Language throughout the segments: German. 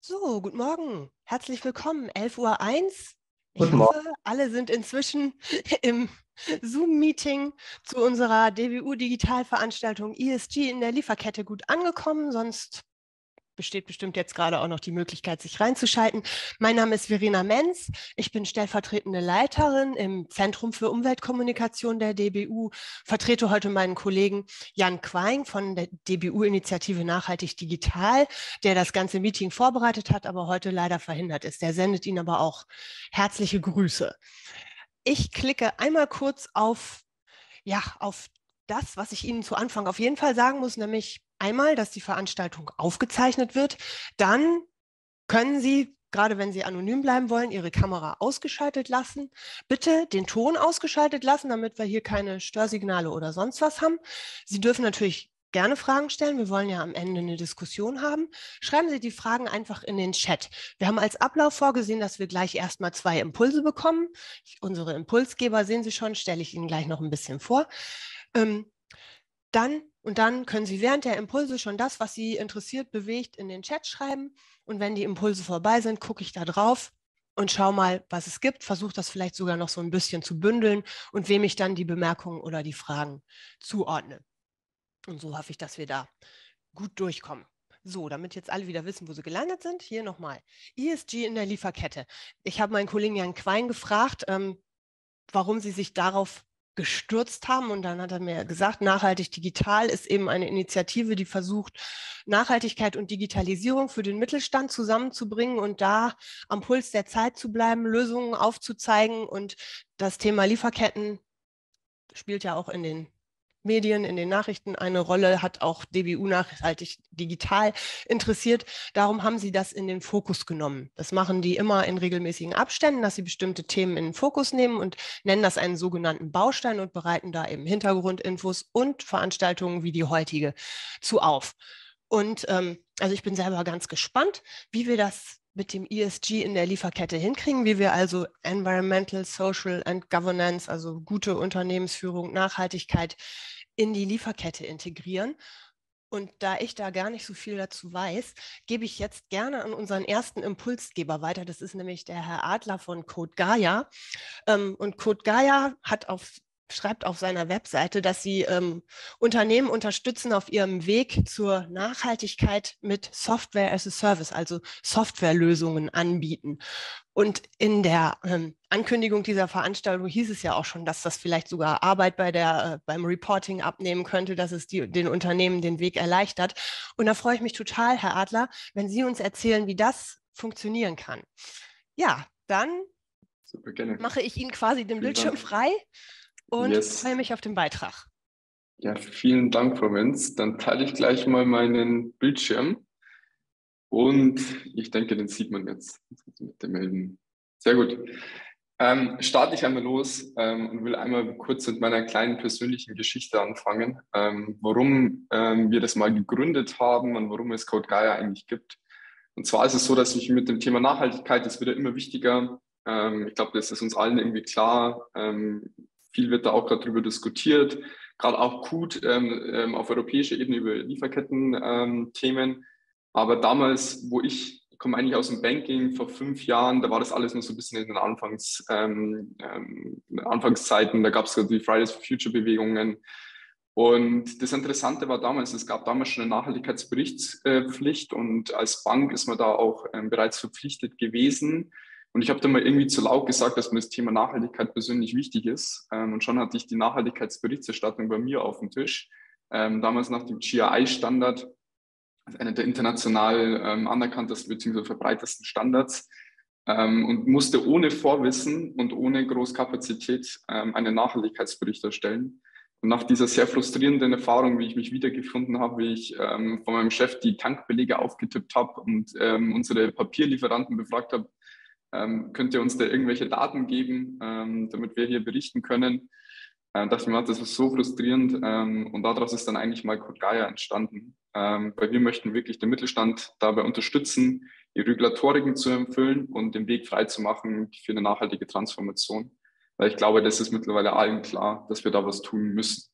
So, guten Morgen. Herzlich willkommen. 11:01 Uhr. Ich Guten Morgen. hoffe, alle sind inzwischen im Zoom-Meeting zu unserer DWU-Digitalveranstaltung ESG in der Lieferkette gut angekommen. Sonst besteht bestimmt jetzt gerade auch noch die Möglichkeit, sich reinzuschalten. Mein Name ist Verena Menz. Ich bin stellvertretende Leiterin im Zentrum für Umweltkommunikation der DBU, vertrete heute meinen Kollegen Jan Queing von der DBU-Initiative Nachhaltig Digital, der das ganze Meeting vorbereitet hat, aber heute leider verhindert ist. Der sendet Ihnen aber auch herzliche Grüße. Ich klicke einmal kurz auf das, was ich Ihnen zu Anfang auf jeden Fall sagen muss, nämlich einmal, dass die Veranstaltung aufgezeichnet wird. Dann können Sie, gerade wenn Sie anonym bleiben wollen, Ihre Kamera ausgeschaltet lassen. Bitte den Ton ausgeschaltet lassen, damit wir hier keine Störsignale oder sonst was haben. Sie dürfen natürlich gerne Fragen stellen. Wir wollen ja am Ende eine Diskussion haben. Schreiben Sie die Fragen einfach in den Chat. Wir haben als Ablauf vorgesehen, dass wir gleich erstmal 2 Impulse bekommen. Unsere Impulsgeber sehen Sie schon, stelle ich Ihnen gleich noch ein bisschen vor. Ähm, dann können Sie während der Impulse schon das, was Sie interessiert, bewegt, in den Chat schreiben. Und wenn die Impulse vorbei sind, gucke ich da drauf und schaue mal, was es gibt, versuche das vielleicht sogar noch so ein bisschen zu bündeln und wem ich dann die Bemerkungen oder die Fragen zuordne. Und so hoffe ich, dass wir da gut durchkommen. So, damit jetzt alle wieder wissen, wo sie gelandet sind, hier nochmal. ESG in der Lieferkette. Ich habe meinen Kollegen Jan Queing gefragt, warum sie sich darauf gestürzt haben. Und dann hat er mir gesagt, Nachhaltig Digital ist eben eine Initiative, die versucht, Nachhaltigkeit und Digitalisierung für den Mittelstand zusammenzubringen und da am Puls der Zeit zu bleiben, Lösungen aufzuzeigen. Und das Thema Lieferketten spielt ja auch in den Medien, in den Nachrichten eine Rolle, hat auch DBU Nachhaltig Digital interessiert. Darum haben sie das in den Fokus genommen. Das machen die immer in regelmäßigen Abständen, dass sie bestimmte Themen in den Fokus nehmen und nennen das einen sogenannten Baustein und bereiten da eben Hintergrundinfos und Veranstaltungen wie die heutige zu auf. Und also ich bin selber ganz gespannt, wie wir das mit dem ESG in der Lieferkette hinkriegen, wie wir also Environmental, Social and Governance, also gute Unternehmensführung, Nachhaltigkeit in die Lieferkette integrieren. Und da ich da gar nicht so viel dazu weiß, gebe ich jetzt gerne an unseren ersten Impulsgeber weiter. Das ist nämlich der Herr Adler von Code Gaia. Und Code Gaia schreibt auf seiner Webseite, dass sie Unternehmen unterstützen auf ihrem Weg zur Nachhaltigkeit mit Software as a Service, also Softwarelösungen anbieten. Und in der Ankündigung dieser Veranstaltung hieß es ja auch schon, dass das vielleicht sogar Arbeit beim Reporting abnehmen könnte, dass es den Unternehmen den Weg erleichtert. Und da freue ich mich total, Herr Adler, wenn Sie uns erzählen, wie das funktionieren kann. Ja, dann Super, gerne. mache ich Ihnen quasi den Vielen Bildschirm Dank. frei und Yes. freue mich auf den Beitrag. Ja, vielen Dank, Frau Menz. Dann teile ich gleich mal meinen Bildschirm und ich denke, den sieht man jetzt. Mit dem Melden. Sehr gut. Starte ich einmal los und will einmal kurz mit meiner kleinen persönlichen Geschichte anfangen, warum wir das mal gegründet haben und warum es Code Gaia eigentlich gibt. Und zwar ist es so, dass ich mit dem Thema Nachhaltigkeit, das wird ja immer wichtiger. Ich glaube, das ist uns allen irgendwie klar. Viel wird da auch gerade drüber diskutiert, gerade auch gut auf europäischer Ebene über Lieferketten-Themen. Aber damals, ich komme eigentlich aus dem Banking vor 5 Jahren, da war das alles noch so ein bisschen in den Anfangszeiten. Da gab es die Fridays for Future Bewegungen. Und das Interessante war damals, es gab damals schon eine Nachhaltigkeitsberichtspflicht und als Bank ist man da auch bereits verpflichtet gewesen. Und ich habe da mal irgendwie zu laut gesagt, dass mir das Thema Nachhaltigkeit persönlich wichtig ist. Und schon hatte ich die Nachhaltigkeitsberichterstattung bei mir auf dem Tisch. Damals nach dem GRI-Standard, also einer der international anerkanntesten bzw. verbreitesten Standards, und musste ohne Vorwissen und ohne Großkapazität einen Nachhaltigkeitsbericht erstellen. Und nach dieser sehr frustrierenden Erfahrung, wie ich mich wiedergefunden habe, wie ich von meinem Chef die Tankbelege aufgetippt habe und unsere Papierlieferanten befragt habe, könnt ihr uns da irgendwelche Daten geben, damit wir hier berichten können, dachte ich mir, das ist so frustrierend und daraus ist dann eigentlich mal Code Gaia entstanden, weil wir möchten wirklich den Mittelstand dabei unterstützen, die Regulatoriken zu erfüllen und den Weg frei zu machen für eine nachhaltige Transformation, weil ich glaube, das ist mittlerweile allen klar, dass wir da was tun müssen.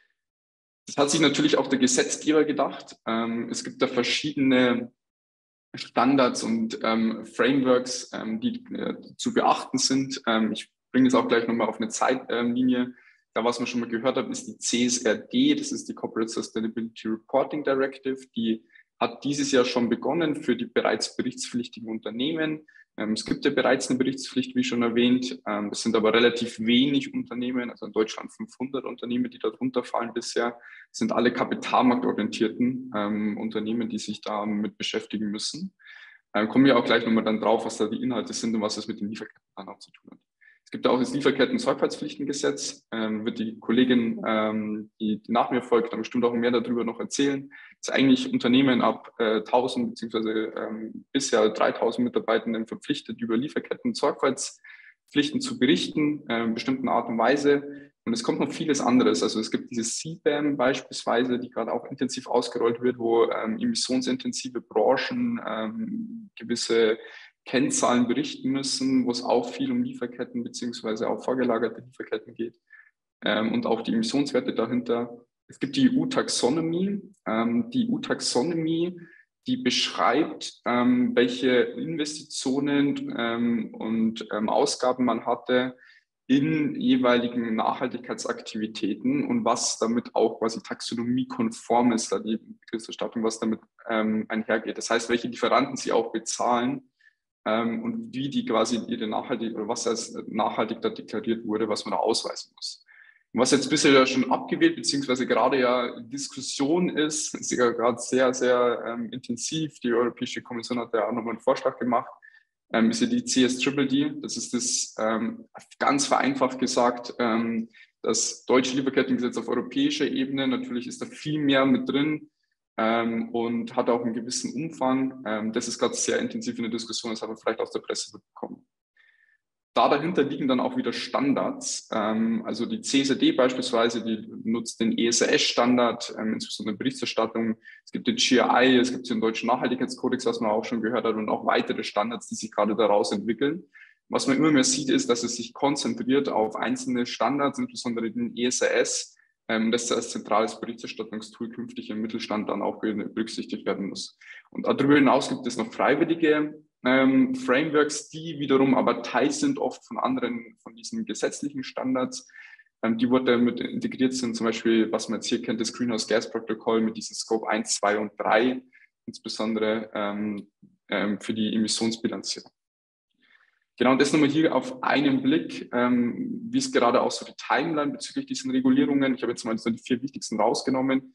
Das hat sich natürlich auch der Gesetzgeber gedacht. Es gibt da verschiedene Standards und Frameworks, die zu beachten sind. Ich bringe das auch gleich nochmal auf eine Zeitlinie. Da, was man schon mal gehört hat, ist die CSRD, das ist die Corporate Sustainability Reporting Directive. Die hat dieses Jahr schon begonnen für die bereits berichtspflichtigen Unternehmen. Es gibt ja bereits eine Berichtspflicht, wie schon erwähnt. Es sind aber relativ wenig Unternehmen, also in Deutschland 500 Unternehmen, die darunter fallen bisher. Das sind alle kapitalmarktorientierten Unternehmen, die sich damit beschäftigen müssen. Kommen wir auch gleich nochmal dann drauf, was da die Inhalte sind und was das mit den Lieferketten dann auch zu tun hat. Es gibt auch das Lieferketten-Sorgfaltspflichtengesetz, wird die Kollegin, die nach mir folgt, dann bestimmt auch mehr darüber noch erzählen. Das ist eigentlich Unternehmen ab 1000 beziehungsweise bisher 3000 Mitarbeitenden verpflichtet, über Lieferketten-Sorgfaltspflichten zu berichten, in bestimmten Art und Weise. Und es kommt noch vieles anderes. Also es gibt dieses CBAM beispielsweise, die gerade auch intensiv ausgerollt wird, wo emissionsintensive Branchen gewisse Kennzahlen berichten müssen, wo es auch viel um Lieferketten beziehungsweise auch vorgelagerte Lieferketten geht und auch die Emissionswerte dahinter. Es gibt die EU-Taxonomie. Die EU-Taxonomie, die beschreibt, welche Investitionen und Ausgaben man hatte in jeweiligen Nachhaltigkeitsaktivitäten und was damit auch quasi taxonomiekonform ist, da die Begriffserstattung, was damit einhergeht. Das heißt, welche Lieferanten sie auch bezahlen und wie die quasi ihre nachhaltig oder was als nachhaltig da deklariert wurde, was man da ausweisen muss. Und was jetzt bisher ja schon abgewählt, beziehungsweise gerade ja Diskussion ist ja gerade sehr, sehr intensiv. Die Europäische Kommission hat ja auch nochmal einen Vorschlag gemacht, ist ja die CSDDD. Das ist das ganz vereinfacht gesagt, das deutsche Lieferkettengesetz auf europäischer Ebene. Natürlich ist da viel mehr mit drin. Und hat auch einen gewissen Umfang. Das ist gerade sehr intensiv in der Diskussion, das hat man vielleicht aus der Presse mitbekommen. Da dahinter liegen dann auch wieder Standards. Also die CSRD beispielsweise, die nutzt den ESRS-Standard, insbesondere Berichterstattung. Es gibt den GRI, es gibt den Deutschen Nachhaltigkeitskodex, was man auch schon gehört hat, und auch weitere Standards, die sich gerade daraus entwickeln. Was man immer mehr sieht, ist, dass es sich konzentriert auf einzelne Standards, insbesondere den ESRS, das als zentrales Berichterstattungstool künftig im Mittelstand dann auch berücksichtigt werden muss. Und darüber hinaus gibt es noch freiwillige Frameworks, die wiederum aber Teil sind oft von anderen, von diesen gesetzlichen Standards, die wurde damit integriert sind, zum Beispiel, was man jetzt hier kennt, das Greenhouse Gas Protokoll mit diesen Scope 1, 2 und 3, insbesondere für die Emissionsbilanzierung. Genau, und das nochmal hier auf einen Blick, wie es gerade auch so die Timeline bezüglich diesen Regulierungen. Ich habe jetzt mal so die 4 wichtigsten rausgenommen.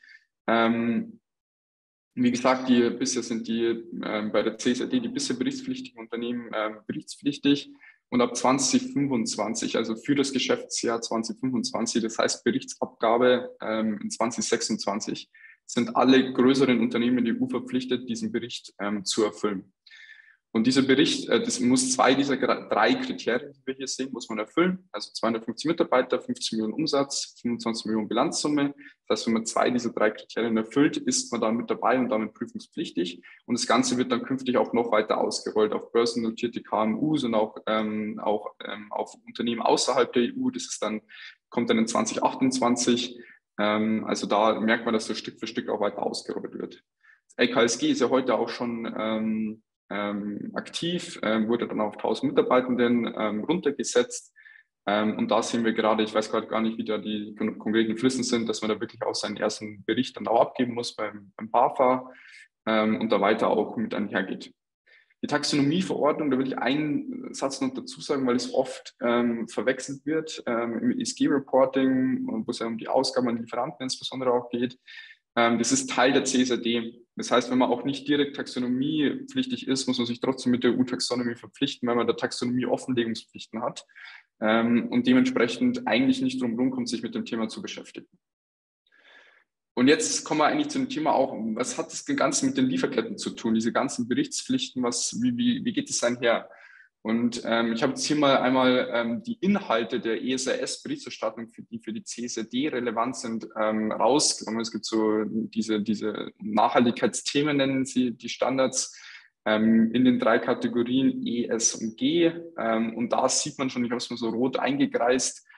Wie gesagt, bisher sind die bei der CSRD die bisher berichtspflichtigen Unternehmen berichtspflichtig und ab 2025, also für das Geschäftsjahr 2025, das heißt Berichtsabgabe in 2026, sind alle größeren Unternehmen die EU verpflichtet, diesen Bericht zu erfüllen. Und dieser Bericht, das muss 2 dieser 3 Kriterien, die wir hier sehen, muss man erfüllen. Also 250 Mitarbeiter, 15 Millionen Umsatz, 25 Millionen Bilanzsumme. Das heißt, wenn man 2 dieser 3 Kriterien erfüllt, ist man dann mit dabei und damit prüfungspflichtig. Und das Ganze wird dann künftig auch noch weiter ausgerollt auf börsennotierte KMUs und auch auf Unternehmen außerhalb der EU. Das ist dann, kommt dann in 2028. Also da merkt man, dass so Stück für Stück auch weiter ausgerollt wird. Das LKSG ist ja heute auch schon aktiv, wurde dann auf 1000 Mitarbeitenden runtergesetzt. Und da sehen wir gerade, ich weiß gerade gar nicht, wie da die konkreten Fristen sind, dass man da wirklich auch seinen ersten Bericht dann auch abgeben muss beim BAFA und da weiter auch mit einhergeht. Die Taxonomieverordnung, da will ich einen Satz noch dazu sagen, weil es oft verwechselt wird im ESG-Reporting, wo es ja um die Ausgaben an Lieferanten insbesondere auch geht. Das ist Teil der CSRD. Das heißt, wenn man auch nicht direkt taxonomiepflichtig ist, muss man sich trotzdem mit der EU-Taxonomie verpflichten, weil man da Taxonomie-Offenlegungspflichten hat und dementsprechend eigentlich nicht drum herum kommt, sich mit dem Thema zu beschäftigen. Und jetzt kommen wir eigentlich zu dem Thema auch, was hat das Ganze mit den Lieferketten zu tun, diese ganzen Berichtspflichten, wie geht es einher? Und ich habe jetzt hier mal einmal die Inhalte der ESRS-Berichterstattung, die für die CSRD relevant sind, rausgenommen. Es gibt so diese Nachhaltigkeitsthemen, nennen sie die Standards, in den 3 Kategorien E, S und G. Und da sieht man schon, ich habe es mal so rot eingekreist,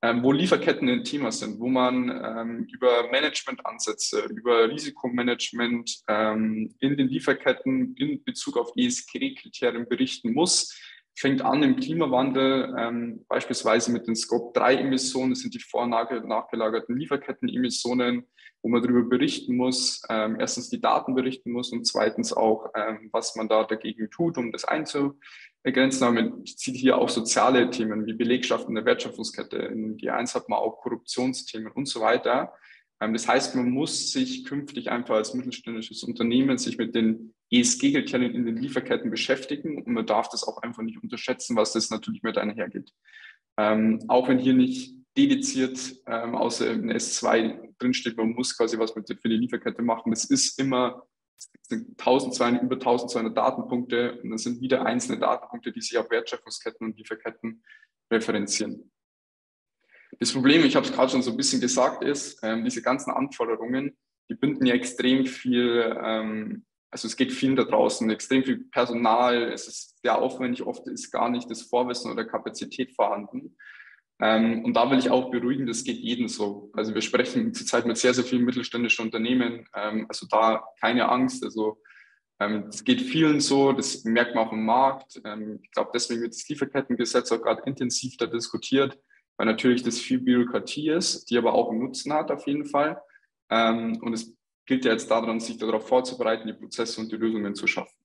wo Lieferketten ein Thema sind, wo man über Managementansätze, über Risikomanagement in den Lieferketten in Bezug auf ESG-Kriterien berichten muss. Fängt an im Klimawandel, beispielsweise mit den Scope-3-Emissionen, das sind die nachgelagerten Lieferketten-Emissionen, wo man darüber berichten muss, erstens die Daten berichten muss und zweitens auch, was man da dagegen tut, um das einzugrenzen. Aber man sieht hier auch soziale Themen wie Belegschaft in der Wertschöpfungskette. In G1 hat man auch Korruptionsthemen und so weiter. Das heißt, man muss sich künftig einfach als mittelständisches Unternehmen sich mit den ESG-Kriterien in den Lieferketten beschäftigen und man darf das auch einfach nicht unterschätzen, was das natürlich mit einhergeht. Auch wenn hier nicht dediziert außer in S2 drinsteht, man muss quasi was für die Lieferkette machen. Das ist immer über 1200 Datenpunkte und das sind wieder einzelne Datenpunkte, die sich auf Wertschöpfungsketten und Lieferketten referenzieren. Das Problem, ich habe es gerade schon so ein bisschen gesagt, ist, diese ganzen Anforderungen, die binden ja extrem viel, also es geht vielen da draußen, extrem viel Personal, es ist sehr aufwendig, oft ist gar nicht das Vorwissen oder Kapazität vorhanden. Und da will ich auch beruhigen, das geht jedem so. Also wir sprechen zurzeit mit sehr, sehr vielen mittelständischen Unternehmen, also da keine Angst, also es geht vielen so, das merkt man auch im Markt. Ich glaube, deswegen wird das Lieferkettengesetz auch gerade intensiv da diskutiert, weil natürlich das viel Bürokratie ist, die aber auch einen Nutzen hat auf jeden Fall. Und es gilt ja jetzt daran, sich darauf vorzubereiten, die Prozesse und die Lösungen zu schaffen.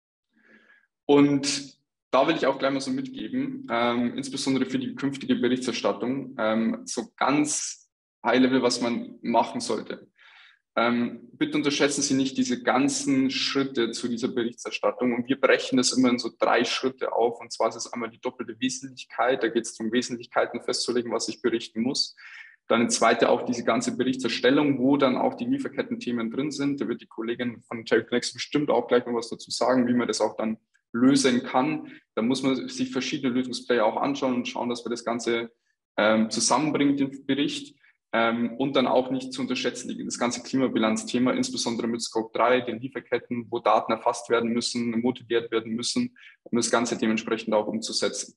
Und da will ich auch gleich mal so mitgeben, insbesondere für die künftige Berichterstattung, so ganz High-Level, was man machen sollte. Bitte unterschätzen Sie nicht diese ganzen Schritte zu dieser Berichterstattung. Und wir brechen das immer in so 3 Schritte auf. Und zwar ist es einmal die doppelte Wesentlichkeit. Da geht es darum, Wesentlichkeiten festzulegen, was ich berichten muss. Dann eine zweite auch diese ganze Berichterstellung, wo dann auch die Lieferketten-Themen drin sind. Da wird die Kollegin von Terry Connects bestimmt auch gleich noch was dazu sagen, wie man das auch dann lösen kann. Da muss man sich verschiedene Lösungsplayer auch anschauen und schauen, dass wir das Ganze zusammenbringen, den Bericht. Und dann auch nicht zu unterschätzen, das ganze Klimabilanzthema, insbesondere mit Scope 3, den Lieferketten, wo Daten erfasst werden müssen, motiviert werden müssen, um das Ganze dementsprechend auch umzusetzen.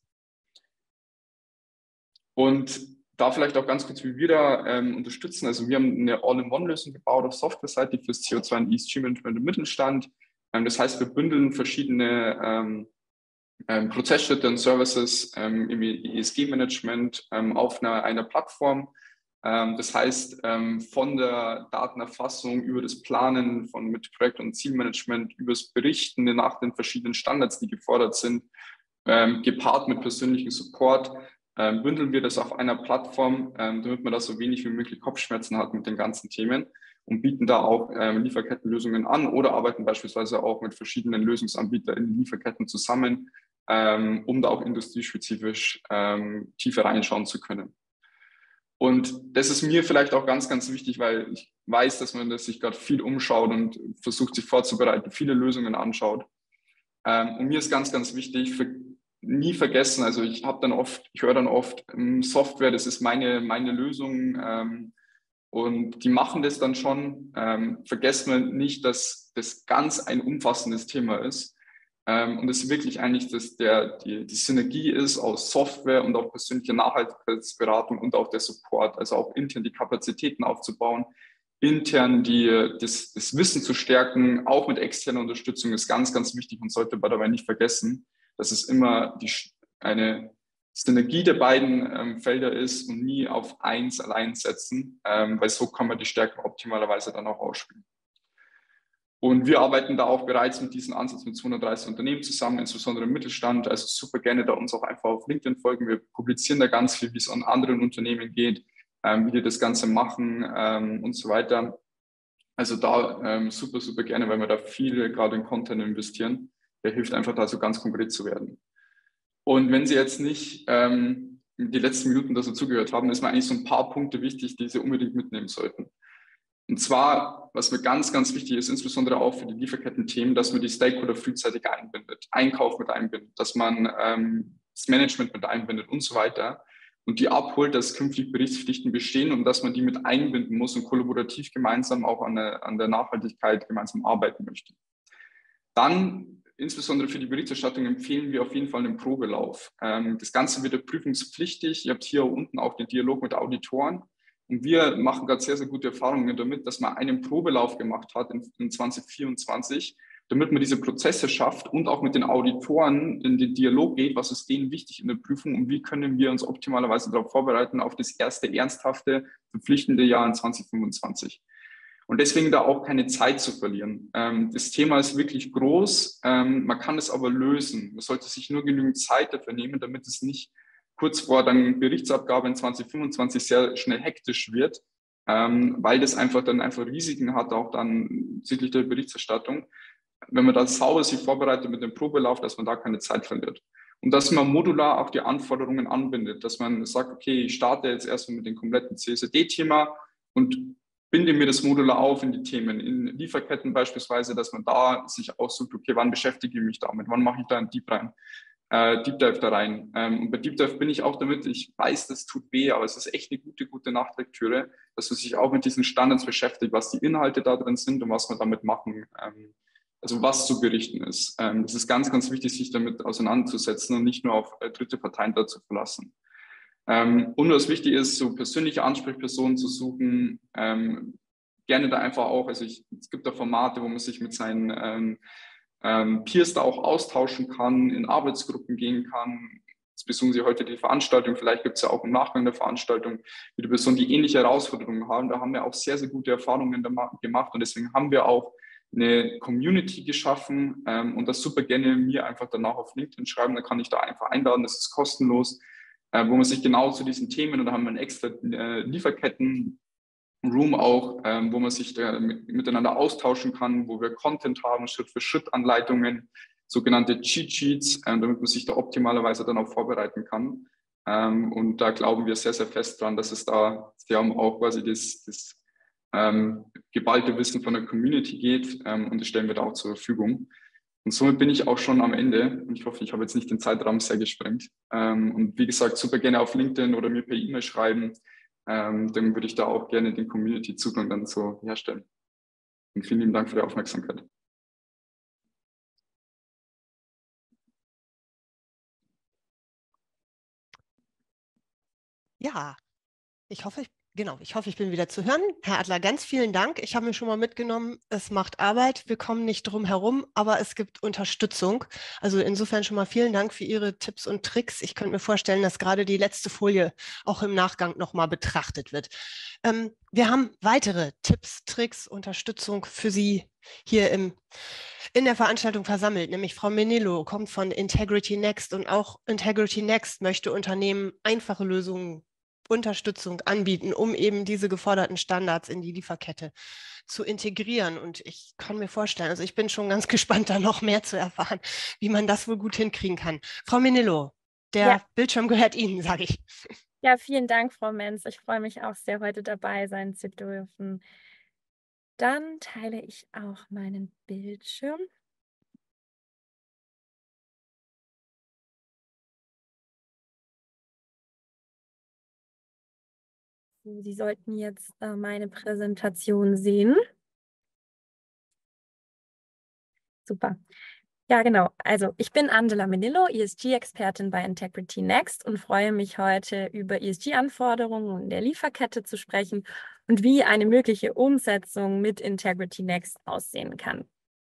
Und da vielleicht auch ganz kurz, wie wir da unterstützen. Also wir haben eine All-in-One-Lösung gebaut auf Software-Seite fürs CO2 und ESG-Management im Mittelstand. Das heißt, wir bündeln verschiedene Prozessschritte und Services im ESG-Management auf einer Plattform. Das heißt, von der Datenerfassung über das Planen mit Projekt- und Zielmanagement, über das Berichten nach den verschiedenen Standards, die gefordert sind, gepaart mit persönlichem Support, bündeln wir das auf einer Plattform, damit man da so wenig wie möglich Kopfschmerzen hat mit den ganzen Themen und bieten da auch Lieferkettenlösungen an oder arbeiten beispielsweise auch mit verschiedenen Lösungsanbietern in den Lieferketten zusammen, um da auch industriespezifisch tiefer reinschauen zu können. Und das ist mir vielleicht auch ganz, ganz wichtig, weil ich weiß, dass man sich gerade viel umschaut und versucht, sich vorzubereiten, viele Lösungen anschaut. Und mir ist ganz, ganz wichtig, nie vergessen, also ich höre dann oft, Software, das ist meine Lösung und die machen das dann schon. Vergessen wir nicht, dass das ganz ein umfassendes Thema ist. Und es wirklich eigentlich die Synergie ist aus Software und auch persönlicher Nachhaltigkeitsberatung und auch der Support, also auch intern die Kapazitäten aufzubauen, intern das Wissen zu stärken, auch mit externer Unterstützung ist ganz, ganz wichtig und sollte man dabei nicht vergessen, dass es immer eine Synergie der beiden Felder ist und nie auf eins allein setzen, weil so kann man die Stärken optimalerweise dann auch ausspielen. Und wir arbeiten da auch bereits mit diesem Ansatz mit 230 Unternehmen zusammen, insbesondere im Mittelstand. Also super gerne da uns auch einfach auf LinkedIn folgen. Wir publizieren da ganz viel, wie es an anderen Unternehmen geht, wie die das Ganze machen und so weiter. Also da super, super gerne, weil wir da viel gerade in Content investieren. Der hilft einfach da so ganz konkret zu werden. Und wenn Sie jetzt nicht die letzten Minuten da so zugehört haben, ist mir eigentlich so ein paar Punkte wichtig, die Sie unbedingt mitnehmen sollten. Und zwar, was mir ganz, ganz wichtig ist, insbesondere auch für die Lieferketten-Themen, dass man die Stakeholder frühzeitig einbindet, Einkauf mit einbindet, dass man das Management mit einbindet und so weiter und die abholt, dass künftig Berichtspflichten bestehen und dass man die mit einbinden muss und kollaborativ gemeinsam auch an der Nachhaltigkeit gemeinsam arbeiten möchte. Dann insbesondere für die Berichterstattung empfehlen wir auf jeden Fall einen Probelauf. Das Ganze wird prüfungspflichtig. Ihr habt hier unten auch den Dialog mit Auditoren. Und wir machen gerade sehr, sehr gute Erfahrungen damit, dass man einen Probelauf gemacht hat in 2024, damit man diese Prozesse schafft und auch mit den Auditoren in den Dialog geht, was ist denen wichtig in der Prüfung und wie können wir uns optimalerweise darauf vorbereiten, auf das erste ernsthafte, verpflichtende Jahr in 2025. Und deswegen da auch keine Zeit zu verlieren. Das Thema ist wirklich groß, man kann es aber lösen. Man sollte sich nur genügend Zeit dafür nehmen, damit es nicht kurz vor dann Berichtsabgabe in 2025 sehr schnell hektisch wird, weil das einfach Risiken hat, auch dann hinsichtlich der Berichterstattung. Wenn man da sauber sich vorbereitet mit dem Probelauf, dass man da keine Zeit verliert. Und dass man modular auch die Anforderungen anbindet, dass man sagt, okay, ich starte jetzt erstmal mit dem kompletten CSRD-Thema und binde mir das modular auf in die Themen, in Lieferketten beispielsweise, dass man da sich aussucht, okay, wann beschäftige ich mich damit, wann mache ich da einen Deep Dive da rein. Und bei Deep Dive bin ich auch damit, ich weiß, das tut weh, aber es ist echt eine gute Nachtlektüre, dass man sich auch mit diesen Standards beschäftigt, was die Inhalte da drin sind und was man damit machen, also was zu berichten ist. Es ist ganz, ganz wichtig, sich damit auseinanderzusetzen und nicht nur auf dritte Parteien da zu verlassen. Und was wichtig ist, so persönliche Ansprechpersonen zu suchen, gerne da einfach auch, also es gibt da Formate, wo man sich mit seinen Peers da auch austauschen kann, in Arbeitsgruppen gehen kann. Jetzt besuchen Sie heute die Veranstaltung, vielleicht gibt es ja auch im Nachgang der Veranstaltung wieder Personen, die ähnliche Herausforderungen haben. Da haben wir auch sehr, sehr gute Erfahrungen gemacht und deswegen haben wir auch eine Community geschaffen und das super gerne mir einfach danach auf LinkedIn schreiben, dann kann ich da einfach einladen, das ist kostenlos, wo man sich genau zu diesen Themen, und da haben wir einen extra Lieferketten-Room auch, wo man sich miteinander austauschen kann, wo wir Content haben, Schritt-für-Schritt-Anleitungen, sogenannte Cheat Sheets, damit man sich da optimalerweise dann auch vorbereiten kann. Und da glauben wir sehr, sehr fest dran, dass es da, wir haben auch quasi das geballte Wissen von der Community geht und das stellen wir da auch zur Verfügung. Und somit bin ich auch schon am Ende und ich hoffe, ich habe jetzt nicht den Zeitrahmen sehr gesprengt. Und wie gesagt, super gerne auf LinkedIn oder mir per E-Mail schreiben, dann würde ich da auch gerne den Community-Zugang dann so herstellen. Und vielen lieben Dank für die Aufmerksamkeit. Ja, ich hoffe, ich bin wieder zu hören. Herr Adler, ganz vielen Dank. Ich habe mir schon mal mitgenommen, es macht Arbeit, wir kommen nicht drum herum, aber es gibt Unterstützung. Also insofern schon mal vielen Dank für Ihre Tipps und Tricks. Ich könnte mir vorstellen, dass gerade die letzte Folie auch im Nachgang nochmal betrachtet wird. Wir haben weitere Tipps, Tricks, Unterstützung für Sie hier in der Veranstaltung versammelt, nämlich Frau Menillo kommt von Integrity Next und auch Integrity Next möchte Unternehmen einfache Lösungen Unterstützung anbieten, um eben diese geforderten Standards in die Lieferkette zu integrieren. Und ich kann mir vorstellen, also ich bin schon ganz gespannt, da noch mehr zu erfahren, wie man das wohl gut hinkriegen kann. Frau Menillo, der Bildschirm gehört Ihnen, sage ich. Ja, vielen Dank, Frau Menz. Ich freue mich auch sehr, heute dabei sein zu dürfen. Dann teile ich auch meinen Bildschirm. Sie sollten jetzt meine Präsentation sehen. Super. Ja, genau. Also ich bin Angela Menillo, ESG-Expertin bei Integrity Next und freue mich heute über ESG-Anforderungen in der Lieferkette zu sprechen und wie eine mögliche Umsetzung mit Integrity Next aussehen kann.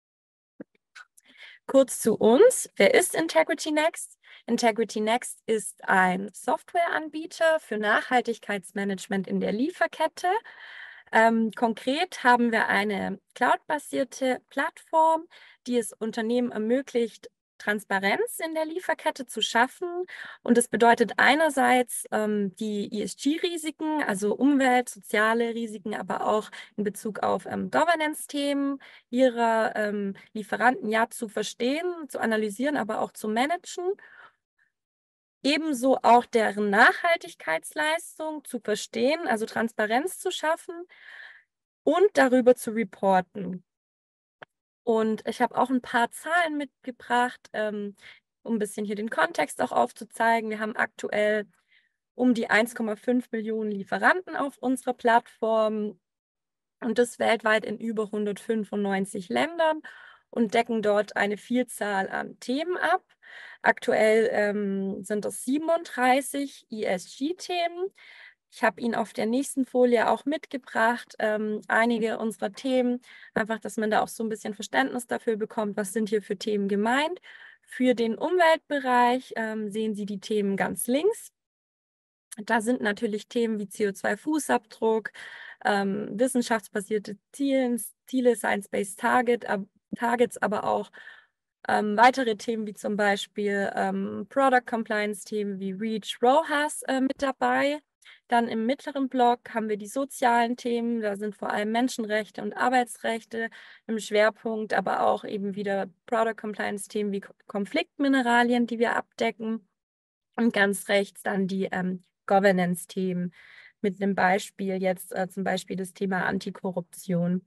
Kurz zu uns. Wer ist Integrity Next? Integrity Next ist ein Softwareanbieter für Nachhaltigkeitsmanagement in der Lieferkette. Konkret haben wir eine cloudbasierte Plattform, die es Unternehmen ermöglicht, Transparenz in der Lieferkette zu schaffen. Und das bedeutet einerseits die ESG-Risiken, also Umwelt, soziale Risiken, aber auch in Bezug auf Governance-Themen ihrer Lieferanten ja zu verstehen, zu analysieren, aber auch zu managen. Ebenso auch deren Nachhaltigkeitsleistung zu verstehen, also Transparenz zu schaffen und darüber zu reporten. Und ich habe auch ein paar Zahlen mitgebracht, um ein bisschen hier den Kontext auch aufzuzeigen. Wir haben aktuell um die 1,5 Millionen Lieferanten auf unserer Plattform und das weltweit in über 195 Ländern. und decken dort eine Vielzahl an Themen ab. Aktuell sind es 37 ESG-Themen. Ich habe Ihnen auf der nächsten Folie auch mitgebracht, einige unserer Themen, einfach, dass man da auch so ein bisschen Verständnis dafür bekommt, was sind hier für Themen gemeint. Für den Umweltbereich sehen Sie die Themen ganz links. Da sind natürlich Themen wie CO2-Fußabdruck, wissenschaftsbasierte Ziele, Science-Based Targets, aber auch weitere Themen wie zum Beispiel Product Compliance-Themen wie REACH, RoHS mit dabei. Dann im mittleren Block haben wir die sozialen Themen, da sind vor allem Menschenrechte und Arbeitsrechte im Schwerpunkt, aber auch eben wieder Product Compliance-Themen wie Konfliktmineralien, die wir abdecken. Und ganz rechts dann die Governance-Themen mit einem Beispiel, jetzt zum Beispiel das Thema Antikorruption.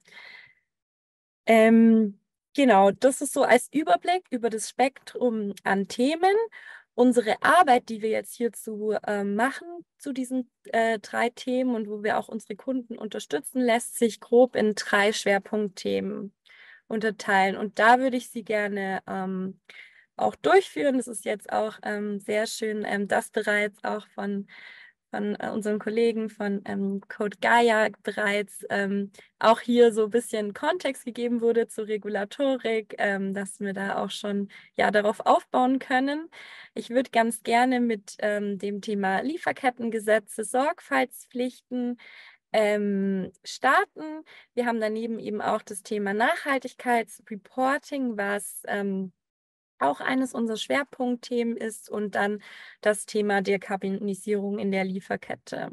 Genau, das ist so als Überblick über das Spektrum an Themen. Unsere Arbeit, die wir jetzt hierzu machen, zu diesen 3 Themen und wo wir auch unsere Kunden unterstützen, lässt sich grob in 3 Schwerpunktthemen unterteilen. Und da würde ich Sie gerne auch durchführen. Das ist jetzt auch sehr schön, das bereits auch von unseren Kollegen von Code Gaia bereits auch hier so ein bisschen Kontext gegeben wurde zur Regulatorik, dass wir da auch schon darauf aufbauen können. Ich würde ganz gerne mit dem Thema Lieferkettengesetze, Sorgfaltspflichten starten. Wir haben daneben eben auch das Thema Nachhaltigkeitsreporting, was auch eines unserer Schwerpunktthemen ist, und dann das Thema Dekarbonisierung in der Lieferkette.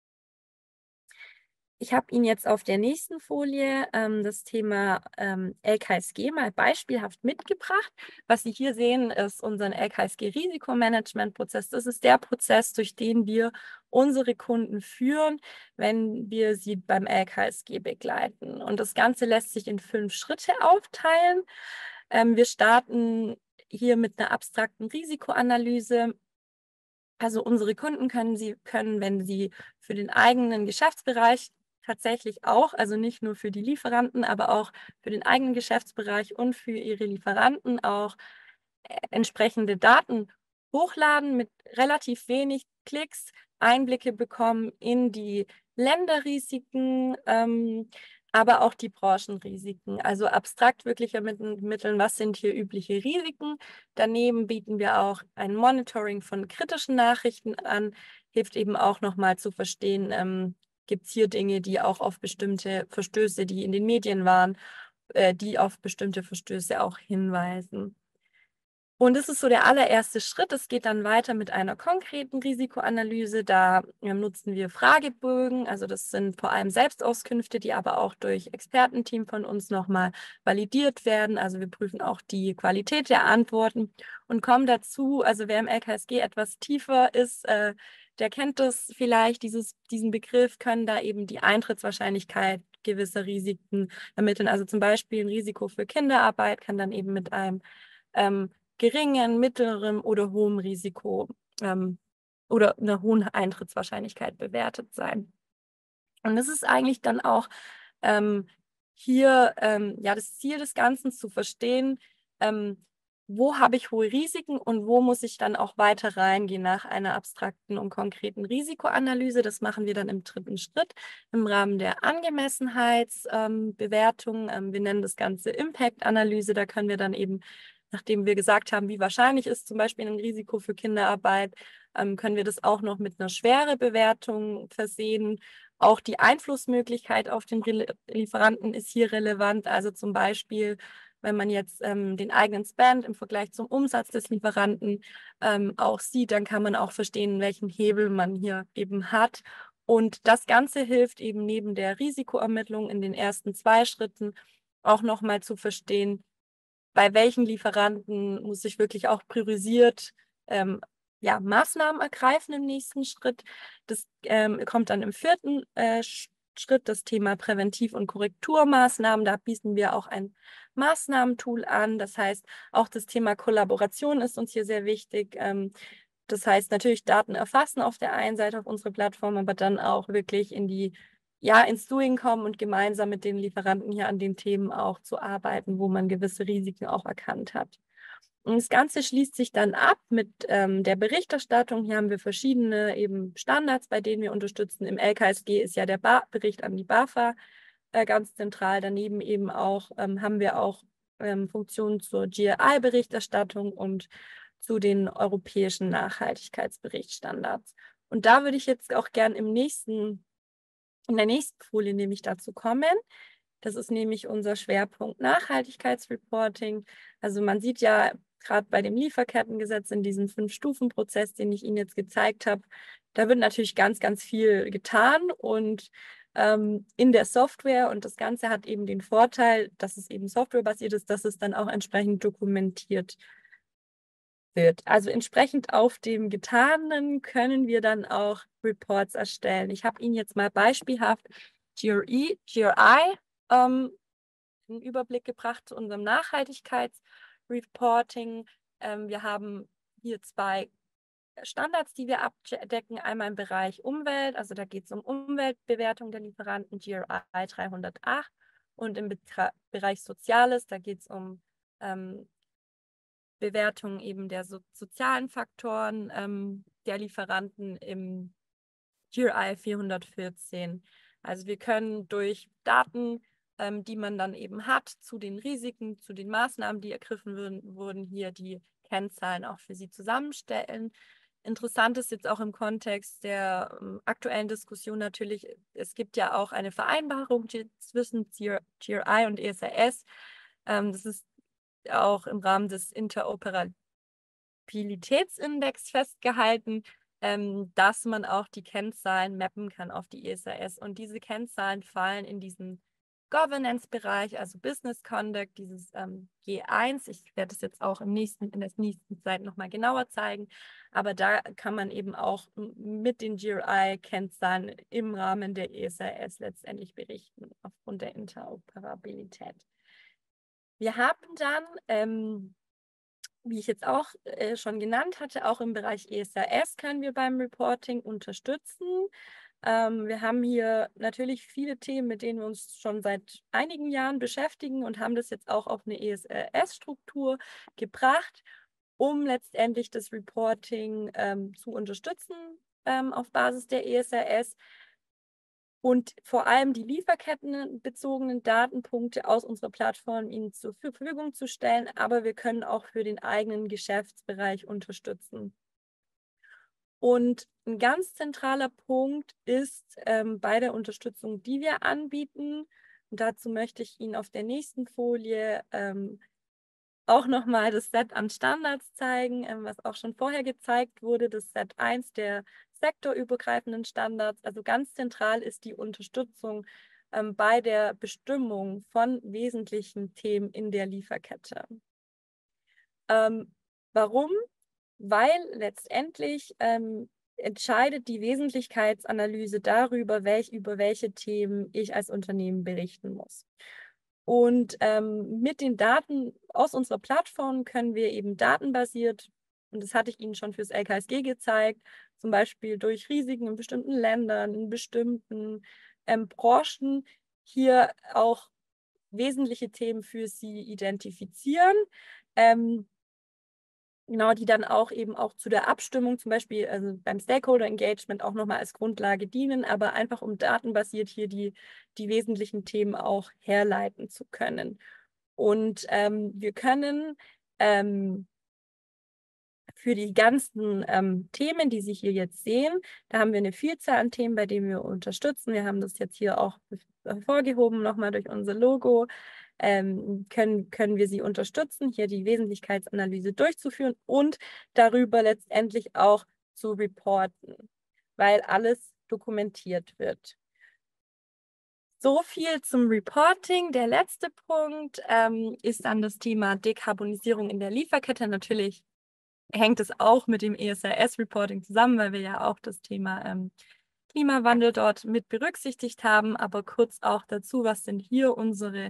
Ich habe Ihnen jetzt auf der nächsten Folie das Thema LKSG mal beispielhaft mitgebracht. Was Sie hier sehen, ist unseren LKSG-Risikomanagement-Prozess. Das ist der Prozess, durch den wir unsere Kunden führen, wenn wir sie beim LKSG begleiten. Und das Ganze lässt sich in 5 Schritte aufteilen. Wir starten hier mit einer abstrakten Risikoanalyse. Also unsere Kunden können, wenn sie für den eigenen Geschäftsbereich tatsächlich auch, also nicht nur für die Lieferanten, aber auch für den eigenen Geschäftsbereich und für ihre Lieferanten auch entsprechende Daten hochladen, mit relativ wenig Klicks Einblicke bekommen in die Länderrisiken, aber auch die Branchenrisiken. Also abstrakt wirklich ermitteln, was sind hier übliche Risiken. Daneben bieten wir auch ein Monitoring von kritischen Nachrichten an, hilft eben auch nochmal zu verstehen, gibt es hier Dinge, die auch auf bestimmte Verstöße, die in den Medien waren, die auf bestimmte Verstöße auch hinweisen. Und das ist so der allererste Schritt. Es geht dann weiter mit einer konkreten Risikoanalyse. Da nutzen wir Fragebögen. Also das sind vor allem Selbstauskünfte, die aber auch durch Expertenteam von uns nochmal validiert werden. Also wir prüfen auch die Qualität der Antworten und kommen dazu, also wer im LKSG etwas tiefer ist, der kennt das vielleicht, diesen Begriff, können da eben die Eintrittswahrscheinlichkeit gewisser Risiken ermitteln. Also zum Beispiel ein Risiko für Kinderarbeit kann dann eben mit einem geringen, mittlerem oder hohem Risiko oder einer hohen Eintrittswahrscheinlichkeit bewertet sein. Und das ist eigentlich dann auch hier das Ziel des Ganzen zu verstehen, wo habe ich hohe Risiken und wo muss ich dann auch weiter reingehen nach einer abstrakten und konkreten Risikoanalyse. Das machen wir dann im 3. Schritt im Rahmen der Angemessenheitsbewertung. Wir nennen das Ganze Impact-Analyse. Da können wir dann eben, nachdem wir gesagt haben, wie wahrscheinlich ist zum Beispiel ein Risiko für Kinderarbeit, können wir das auch noch mit einer Schwerebewertung versehen. Auch die Einflussmöglichkeit auf den Lieferanten ist hier relevant. Also zum Beispiel, wenn man jetzt den eigenen Spend im Vergleich zum Umsatz des Lieferanten auch sieht, dann kann man auch verstehen, welchen Hebel man hier eben hat. Und das Ganze hilft eben neben der Risikoermittlung in den ersten 2 Schritten auch nochmal zu verstehen, bei welchen Lieferanten muss ich wirklich auch priorisiert Maßnahmen ergreifen im nächsten Schritt. Das kommt dann im 4. Schritt, das Thema Präventiv- und Korrekturmaßnahmen. Da bieten wir auch ein Maßnahmentool an. Das heißt, auch das Thema Kollaboration ist uns hier sehr wichtig. Das heißt natürlich Daten erfassen auf der einen Seite auf unsere Plattform, aber dann auch wirklich in die ja, ins Doing kommen und gemeinsam mit den Lieferanten hier an den Themen auch zu arbeiten, wo man gewisse Risiken auch erkannt hat. Und das Ganze schließt sich dann ab mit der Berichterstattung. Hier haben wir verschiedene eben Standards, bei denen wir unterstützen. Im LKSG ist ja der Bericht an die BAFA ganz zentral. Daneben eben auch haben wir auch Funktionen zur GRI-Berichterstattung und zu den europäischen Nachhaltigkeitsberichtsstandards. Und da würde ich jetzt auch gern in der nächsten Folie nämlich dazu kommen. Das ist nämlich unser Schwerpunkt Nachhaltigkeitsreporting. Also man sieht ja gerade bei dem Lieferkettengesetz in diesem 5-Stufen-Prozess, den ich Ihnen jetzt gezeigt habe, da wird natürlich ganz, ganz viel getan und in der Software, und das Ganze hat eben den Vorteil, dass es eben softwarebasiert ist, dass es dann auch entsprechend dokumentiert wird. Also entsprechend auf dem Getanen können wir dann auch Reports erstellen. Ich habe Ihnen jetzt mal beispielhaft GRI einen Überblick gebracht zu unserem Nachhaltigkeitsreporting. Wir haben hier 2 Standards, die wir abdecken. Einmal im Bereich Umwelt, also da geht es um Umweltbewertung der Lieferanten, GRI 308. Und im Bereich Soziales, da geht es um Bewertung eben der sozialen Faktoren der Lieferanten im GRI 414. Also wir können durch Daten, die man dann eben hat, zu den Risiken, zu den Maßnahmen, die ergriffen wurden, hier die Kennzahlen auch für Sie zusammenstellen. Interessant ist jetzt auch im Kontext der aktuellen Diskussion natürlich, es gibt ja auch eine Vereinbarung zwischen GRI und ESRS. Das ist auch im Rahmen des Interoperabilitätsindex festgehalten, dass man auch die Kennzahlen mappen kann auf die ESRS. Und diese Kennzahlen fallen in diesen Governance-Bereich, also Business Conduct, dieses G1. Ich werde es jetzt auch in der nächsten Zeit nochmal genauer zeigen. Aber da kann man eben auch mit den GRI-Kennzahlen im Rahmen der ESRS letztendlich berichten, aufgrund der Interoperabilität. Wir haben dann, wie ich jetzt auch schon genannt hatte, auch im Bereich ESRS können wir beim Reporting unterstützen. Wir haben hier natürlich viele Themen, mit denen wir uns schon seit einigen Jahren beschäftigen und haben das jetzt auch auf eine ESRS-Struktur gebracht, um letztendlich das Reporting zu unterstützen auf Basis der ESRS. Und vor allem die lieferkettenbezogenen Datenpunkte aus unserer Plattform Ihnen zur Verfügung zu stellen, aber wir können auch für den eigenen Geschäftsbereich unterstützen. Und ein ganz zentraler Punkt ist bei der Unterstützung, die wir anbieten, und dazu möchte ich Ihnen auf der nächsten Folie auch nochmal das Set an Standards zeigen, was auch schon vorher gezeigt wurde, das Set 1 der sektorübergreifenden Standards. Also ganz zentral ist die Unterstützung bei der Bestimmung von wesentlichen Themen in der Lieferkette. Warum? Weil letztendlich entscheidet die Wesentlichkeitsanalyse darüber, über welche Themen ich als Unternehmen berichten muss. Und mit den Daten aus unserer Plattform können wir eben datenbasiert, und das hatte ich Ihnen schon fürs LKSG gezeigt, zum Beispiel durch Risiken in bestimmten Ländern, in bestimmten Branchen, hier auch wesentliche Themen für Sie identifizieren. Genau, die dann auch eben auch zu der Abstimmung, zum Beispiel also beim Stakeholder Engagement auch nochmal als Grundlage dienen, aber einfach um datenbasiert hier die wesentlichen Themen auch herleiten zu können. Und wir können für die ganzen Themen, die Sie hier jetzt sehen, da haben wir eine Vielzahl an Themen, bei denen wir unterstützen. Wir haben das jetzt hier auch hervorgehoben, nochmal durch unser Logo. Können wir Sie unterstützen, hier die Wesentlichkeitsanalyse durchzuführen und darüber letztendlich auch zu reporten, weil alles dokumentiert wird. So viel zum Reporting. Der letzte Punkt ist dann das Thema Dekarbonisierung in der Lieferkette. Natürlich hängt es auch mit dem ESRS-Reporting zusammen, weil wir ja auch das Thema Klimawandel dort mit berücksichtigt haben. Aber kurz auch dazu, was sind hier unsere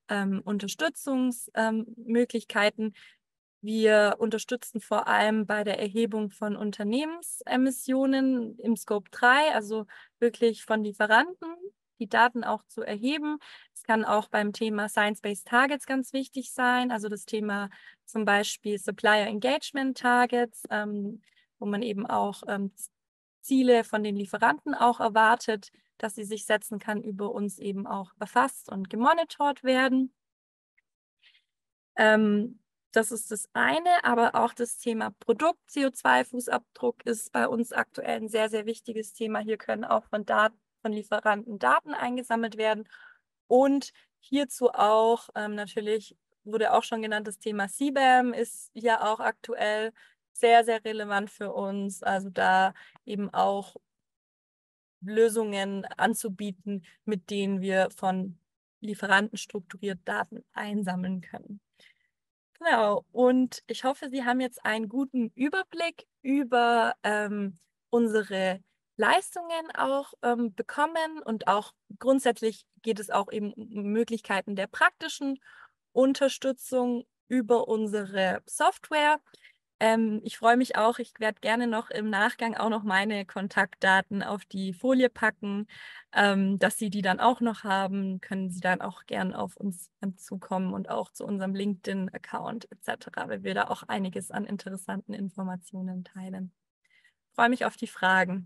Unterstützungsmöglichkeiten? Wir unterstützen vor allem bei der Erhebung von Unternehmensemissionen im Scope 3, also wirklich von Lieferanten, die Daten auch zu erheben. Es kann auch beim Thema Science-Based Targets ganz wichtig sein, also das Thema zum Beispiel Supplier Engagement Targets, wo man eben auch Ziele von den Lieferanten auch erwartet, dass sie sich setzen kann, über uns eben auch erfasst und gemonitort werden. Das ist das eine, aber auch das Thema Produkt-CO2-Fußabdruck ist bei uns aktuell ein sehr, sehr wichtiges Thema. Hier können auch von Lieferanten Daten eingesammelt werden. Und hierzu auch natürlich wurde auch schon genannt, das Thema CBAM ist ja auch aktuell sehr, sehr relevant für uns. Also da eben auch Lösungen anzubieten, mit denen wir von Lieferanten strukturiert Daten einsammeln können. Genau, und ich hoffe, Sie haben jetzt einen guten Überblick über unsere Leistungen auch bekommen und auch grundsätzlich geht es auch eben um Möglichkeiten der praktischen Unterstützung über unsere Software. Ich freue mich auch, ich werde gerne noch im Nachgang auch noch meine Kontaktdaten auf die Folie packen, dass Sie die dann auch noch haben, können Sie dann auch gern auf uns zukommen und auch zu unserem LinkedIn-Account etc., weil wir da auch einiges an interessanten Informationen teilen. Ich freue mich auf die Fragen.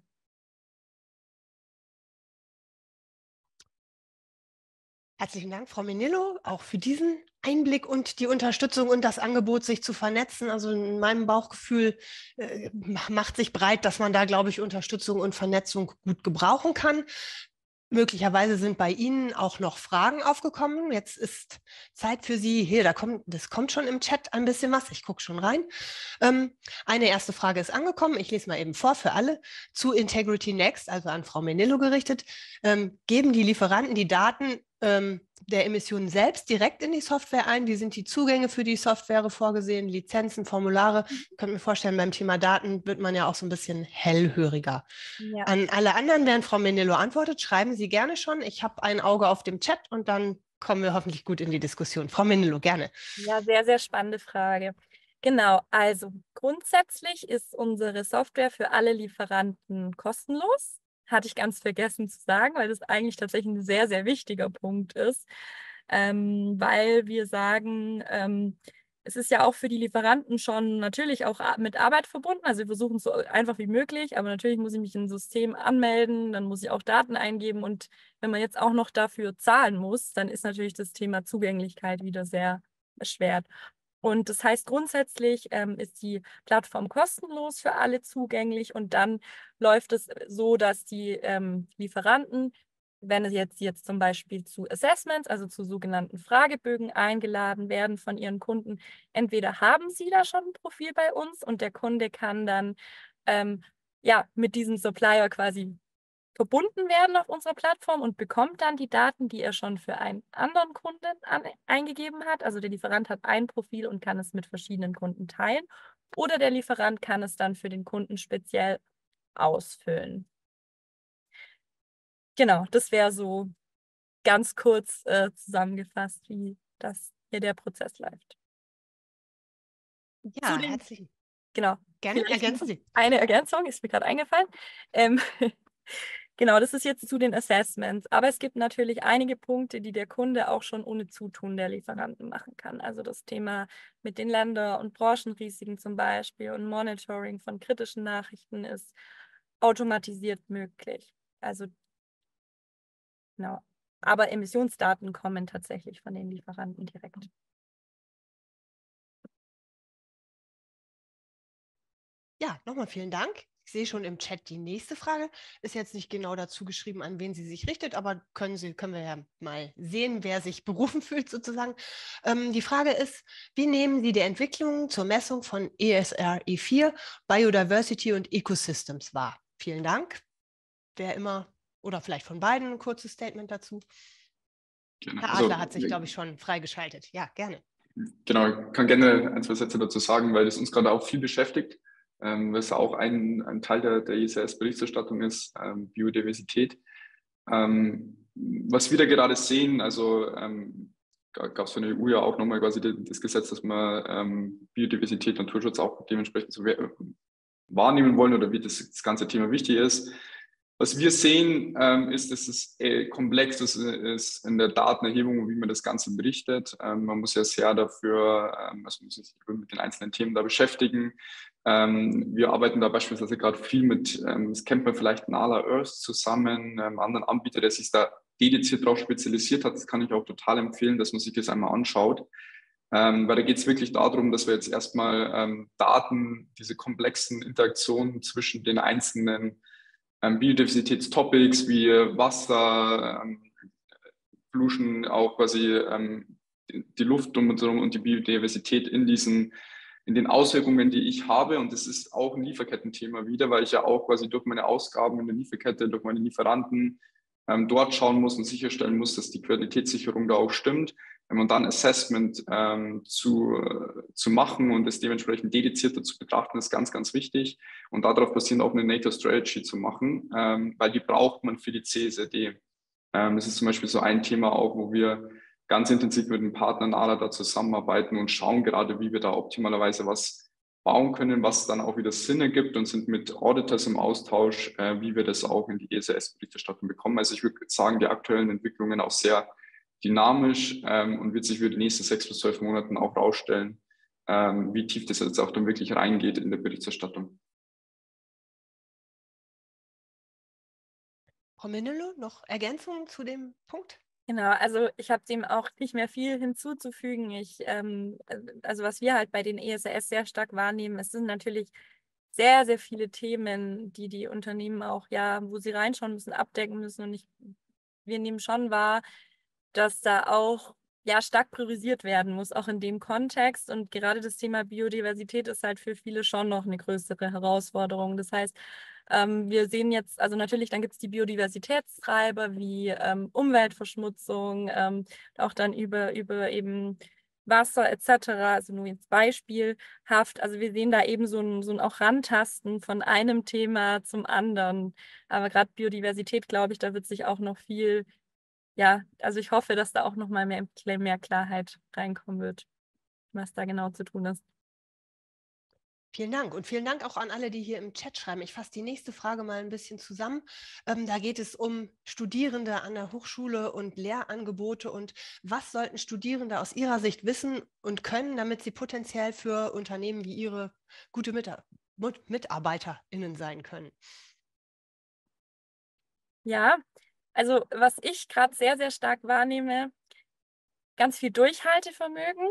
Herzlichen Dank, Frau Menillo, auch für diesen Einblick und die Unterstützung und das Angebot, sich zu vernetzen. Also in meinem Bauchgefühl macht sich breit, dass man da, glaube ich, Unterstützung und Vernetzung gut gebrauchen kann. Möglicherweise sind bei Ihnen auch noch Fragen aufgekommen. Jetzt ist Zeit für Sie. Hier, das kommt schon im Chat ein bisschen was. Ich gucke schon rein. Eine erste Frage ist angekommen. Ich lese mal eben vor für alle. Zu Integrity Next, also an Frau Menillo gerichtet. Geben die Lieferanten die Daten der Emissionen selbst direkt in die Software ein? Wie sind die Zugänge für die Software vorgesehen? Lizenzen, Formulare? Ich könnte mir vorstellen, beim Thema Daten wird man ja auch so ein bisschen hellhöriger. Ja. An alle anderen, während Frau Menillo antwortet, schreiben Sie gerne schon. Ich habe ein Auge auf dem Chat und dann kommen wir hoffentlich gut in die Diskussion. Frau Menillo, gerne. Ja, sehr, sehr spannende Frage. Genau, also grundsätzlich ist unsere Software für alle Lieferanten kostenlos. Hatte ich ganz vergessen zu sagen, weil das eigentlich tatsächlich ein sehr, sehr wichtiger Punkt ist, weil wir sagen, es ist ja auch für die Lieferanten schon natürlich auch mit Arbeit verbunden. Also wir versuchen es so einfach wie möglich, aber natürlich muss ich mich in ein System anmelden, dann muss ich auch Daten eingeben und wenn man jetzt auch noch dafür zahlen muss, dann ist natürlich das Thema Zugänglichkeit wieder sehr erschwert. Und das heißt, grundsätzlich ist die Plattform kostenlos für alle zugänglich und dann läuft es so, dass die Lieferanten, wenn es jetzt zum Beispiel zu Assessments, also zu sogenannten Fragebögen eingeladen werden von ihren Kunden, entweder haben sie da schon ein Profil bei uns und der Kunde kann dann ja, mit diesem Supplier quasi verbunden werden auf unserer Plattform und bekommt dann die Daten, die er schon für einen anderen Kunden eingegeben hat. Also der Lieferant hat ein Profil und kann es mit verschiedenen Kunden teilen. Oder der Lieferant kann es dann für den Kunden speziell ausfüllen. Genau, das wäre so ganz kurz zusammengefasst, wie das hier der Prozess läuft. Ja, herzlichen Dank. Genau. Gerne ergänzen Sie. Eine Ergänzung ist mir gerade eingefallen. Genau, das ist jetzt zu den Assessments. Aber es gibt natürlich einige Punkte, die der Kunde auch schon ohne Zutun der Lieferanten machen kann. Also das Thema mit den Länder- und Branchenrisiken zum Beispiel und Monitoring von kritischen Nachrichten ist automatisiert möglich. Also genau. Aber Emissionsdaten kommen tatsächlich von den Lieferanten direkt. Ja, nochmal vielen Dank. Ich sehe schon im Chat die nächste Frage. Ist jetzt nicht genau dazu geschrieben, an wen sie sich richtet, aber können wir ja mal sehen, wer sich berufen fühlt sozusagen. Die Frage ist, wie nehmen Sie die Entwicklung zur Messung von ESRE4, Biodiversity und Ecosystems wahr? Vielen Dank. Wer immer, oder vielleicht von beiden ein kurzes Statement dazu. Genau. Herr Adler hat sich, glaube ich, schon freigeschaltet. Ja, gerne. Genau, ich kann gerne ein, zwei Sätze dazu sagen, weil das uns gerade auch viel beschäftigt. Was auch ein Teil der ISRS-Berichterstattung ist, Biodiversität. Was wir da gerade sehen, also gab es von der EU ja auch nochmal quasi das Gesetz, dass man Biodiversität, Naturschutz auch dementsprechend so wahrnehmen wollen oder wie das ganze Thema wichtig ist. Was wir sehen, ist, dass es komplex ist in der Datenerhebung, wie man das Ganze berichtet. Man muss ja sehr dafür, also man muss sich mit den einzelnen Themen da beschäftigen. Wir arbeiten da beispielsweise gerade viel mit, das kennt man vielleicht, Nala Earth zusammen, einem anderen Anbieter, der sich da dediziert darauf spezialisiert hat. Das kann ich auch total empfehlen, dass man sich das einmal anschaut. Weil da geht es wirklich darum, dass wir jetzt erstmal Daten, diese komplexen Interaktionen zwischen den einzelnen Biodiversitätstopics wie Wasser, Pollution, auch quasi die Luft und die Biodiversität in den Auswirkungen, die ich habe. Und das ist auch ein Lieferkettenthema wieder, weil ich ja auch quasi durch meine Ausgaben in der Lieferkette, durch meine Lieferanten dort schauen muss und sicherstellen muss, dass die Qualitätssicherung da auch stimmt. Wenn man dann Assessment zu machen und es dementsprechend dedizierter zu betrachten, ist ganz, ganz wichtig. Und darauf basierend auch eine Native Strategy zu machen, weil die braucht man für die CSRD. Das ist zum Beispiel so ein Thema auch, wo wir ganz intensiv mit dem Partner Nala da zusammenarbeiten und schauen gerade, wie wir da optimalerweise was bauen können, was dann auch wieder Sinn ergibt, und sind mit Auditors im Austausch, wie wir das auch in die ESRS-Berichterstattung bekommen. Also ich würde sagen, die aktuellen Entwicklungen auch sehr dynamisch und wird sich für die nächsten 6 bis 12 Monaten auch rausstellen, wie tief das jetzt auch dann wirklich reingeht in der Berichterstattung. Frau Minnelo, noch Ergänzungen zu dem Punkt? Genau, also ich habe dem auch nicht mehr viel hinzuzufügen. Also was wir halt bei den ESRS sehr stark wahrnehmen, es sind natürlich sehr, sehr viele Themen, die die Unternehmen auch, ja, wo sie reinschauen müssen, abdecken müssen. Und wir nehmen schon wahr, dass da auch ja stark priorisiert werden muss, auch in dem Kontext. Und gerade das Thema Biodiversität ist halt für viele schon noch eine größere Herausforderung. Das heißt, wir sehen jetzt, also natürlich, dann gibt es die Biodiversitätstreiber wie Umweltverschmutzung, auch dann über eben Wasser etc., also nur jetzt beispielhaft. Also wir sehen da eben so ein auch Rantasten von einem Thema zum anderen. Aber gerade Biodiversität, glaube ich, da wird sich auch noch viel, ja, also ich hoffe, dass da auch noch mal mehr Klarheit reinkommen wird, was da genau zu tun ist. Vielen Dank, und vielen Dank auch an alle, die hier im Chat schreiben. Ich fasse die nächste Frage mal ein bisschen zusammen. Da geht es um Studierende an der Hochschule und Lehrangebote, und was sollten Studierende aus ihrer Sicht wissen und können, damit sie potenziell für Unternehmen wie Ihre gute MitarbeiterInnen sein können? Ja, also was ich gerade sehr, sehr stark wahrnehme, ganz viel Durchhaltevermögen,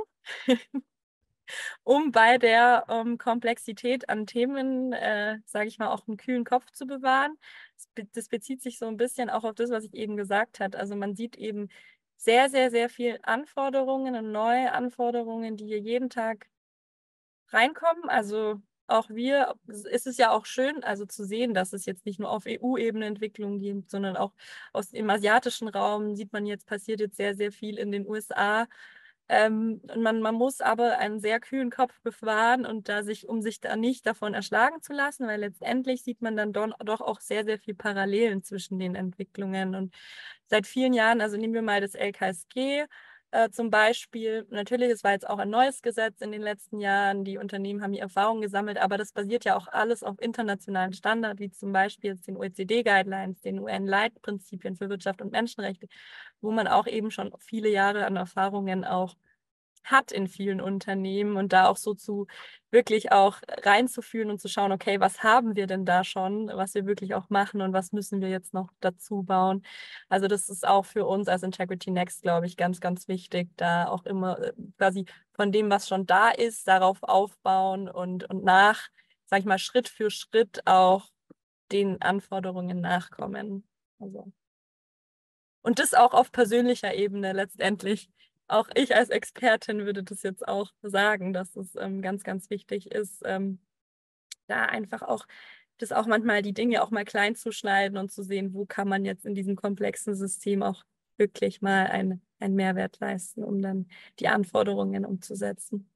um bei der Komplexität an Themen, sage ich mal, auch einen kühlen Kopf zu bewahren. Das bezieht sich so ein bisschen auch auf das, was ich eben gesagt habe. Also man sieht eben sehr, sehr, sehr viel Anforderungen und neue Anforderungen, die hier jeden Tag reinkommen. Also auch ist es ja auch schön, also zu sehen, dass es jetzt nicht nur auf EU-Ebene Entwicklungen gibt, sondern auch aus dem asiatischen Raum sieht man jetzt, passiert jetzt sehr, sehr viel in den USA. Und man muss aber einen sehr kühlen Kopf bewahren und um sich da nicht davon erschlagen zu lassen, weil letztendlich sieht man dann doch auch sehr, sehr viel Parallelen zwischen den Entwicklungen. Und seit vielen Jahren, also nehmen wir mal das LKSG, zum Beispiel, natürlich, es war jetzt auch ein neues Gesetz in den letzten Jahren, die Unternehmen haben die Erfahrungen gesammelt, aber das basiert ja auch alles auf internationalen Standards, wie zum Beispiel jetzt den OECD-Guidelines, den UN-Leitprinzipien für Wirtschaft und Menschenrechte, wo man auch eben schon viele Jahre an Erfahrungen auch hat in vielen Unternehmen, und da auch so zu wirklich auch reinzufühlen und zu schauen, okay, was haben wir denn da schon, was wir wirklich auch machen und was müssen wir jetzt noch dazu bauen. Also das ist auch für uns als Integrity Next, glaube ich, ganz, ganz wichtig, da auch immer quasi von dem, was schon da ist, darauf aufbauen und sag ich mal, Schritt für Schritt auch den Anforderungen nachkommen. Also. Und das auch auf persönlicher Ebene letztendlich. Auch ich als Expertin würde das jetzt auch sagen, dass es ganz, ganz wichtig ist, da einfach auch das auch manchmal die Dinge auch mal klein zu schneiden und zu sehen, wo kann man jetzt in diesem komplexen System auch wirklich mal einen Mehrwert leisten, um dann die Anforderungen umzusetzen.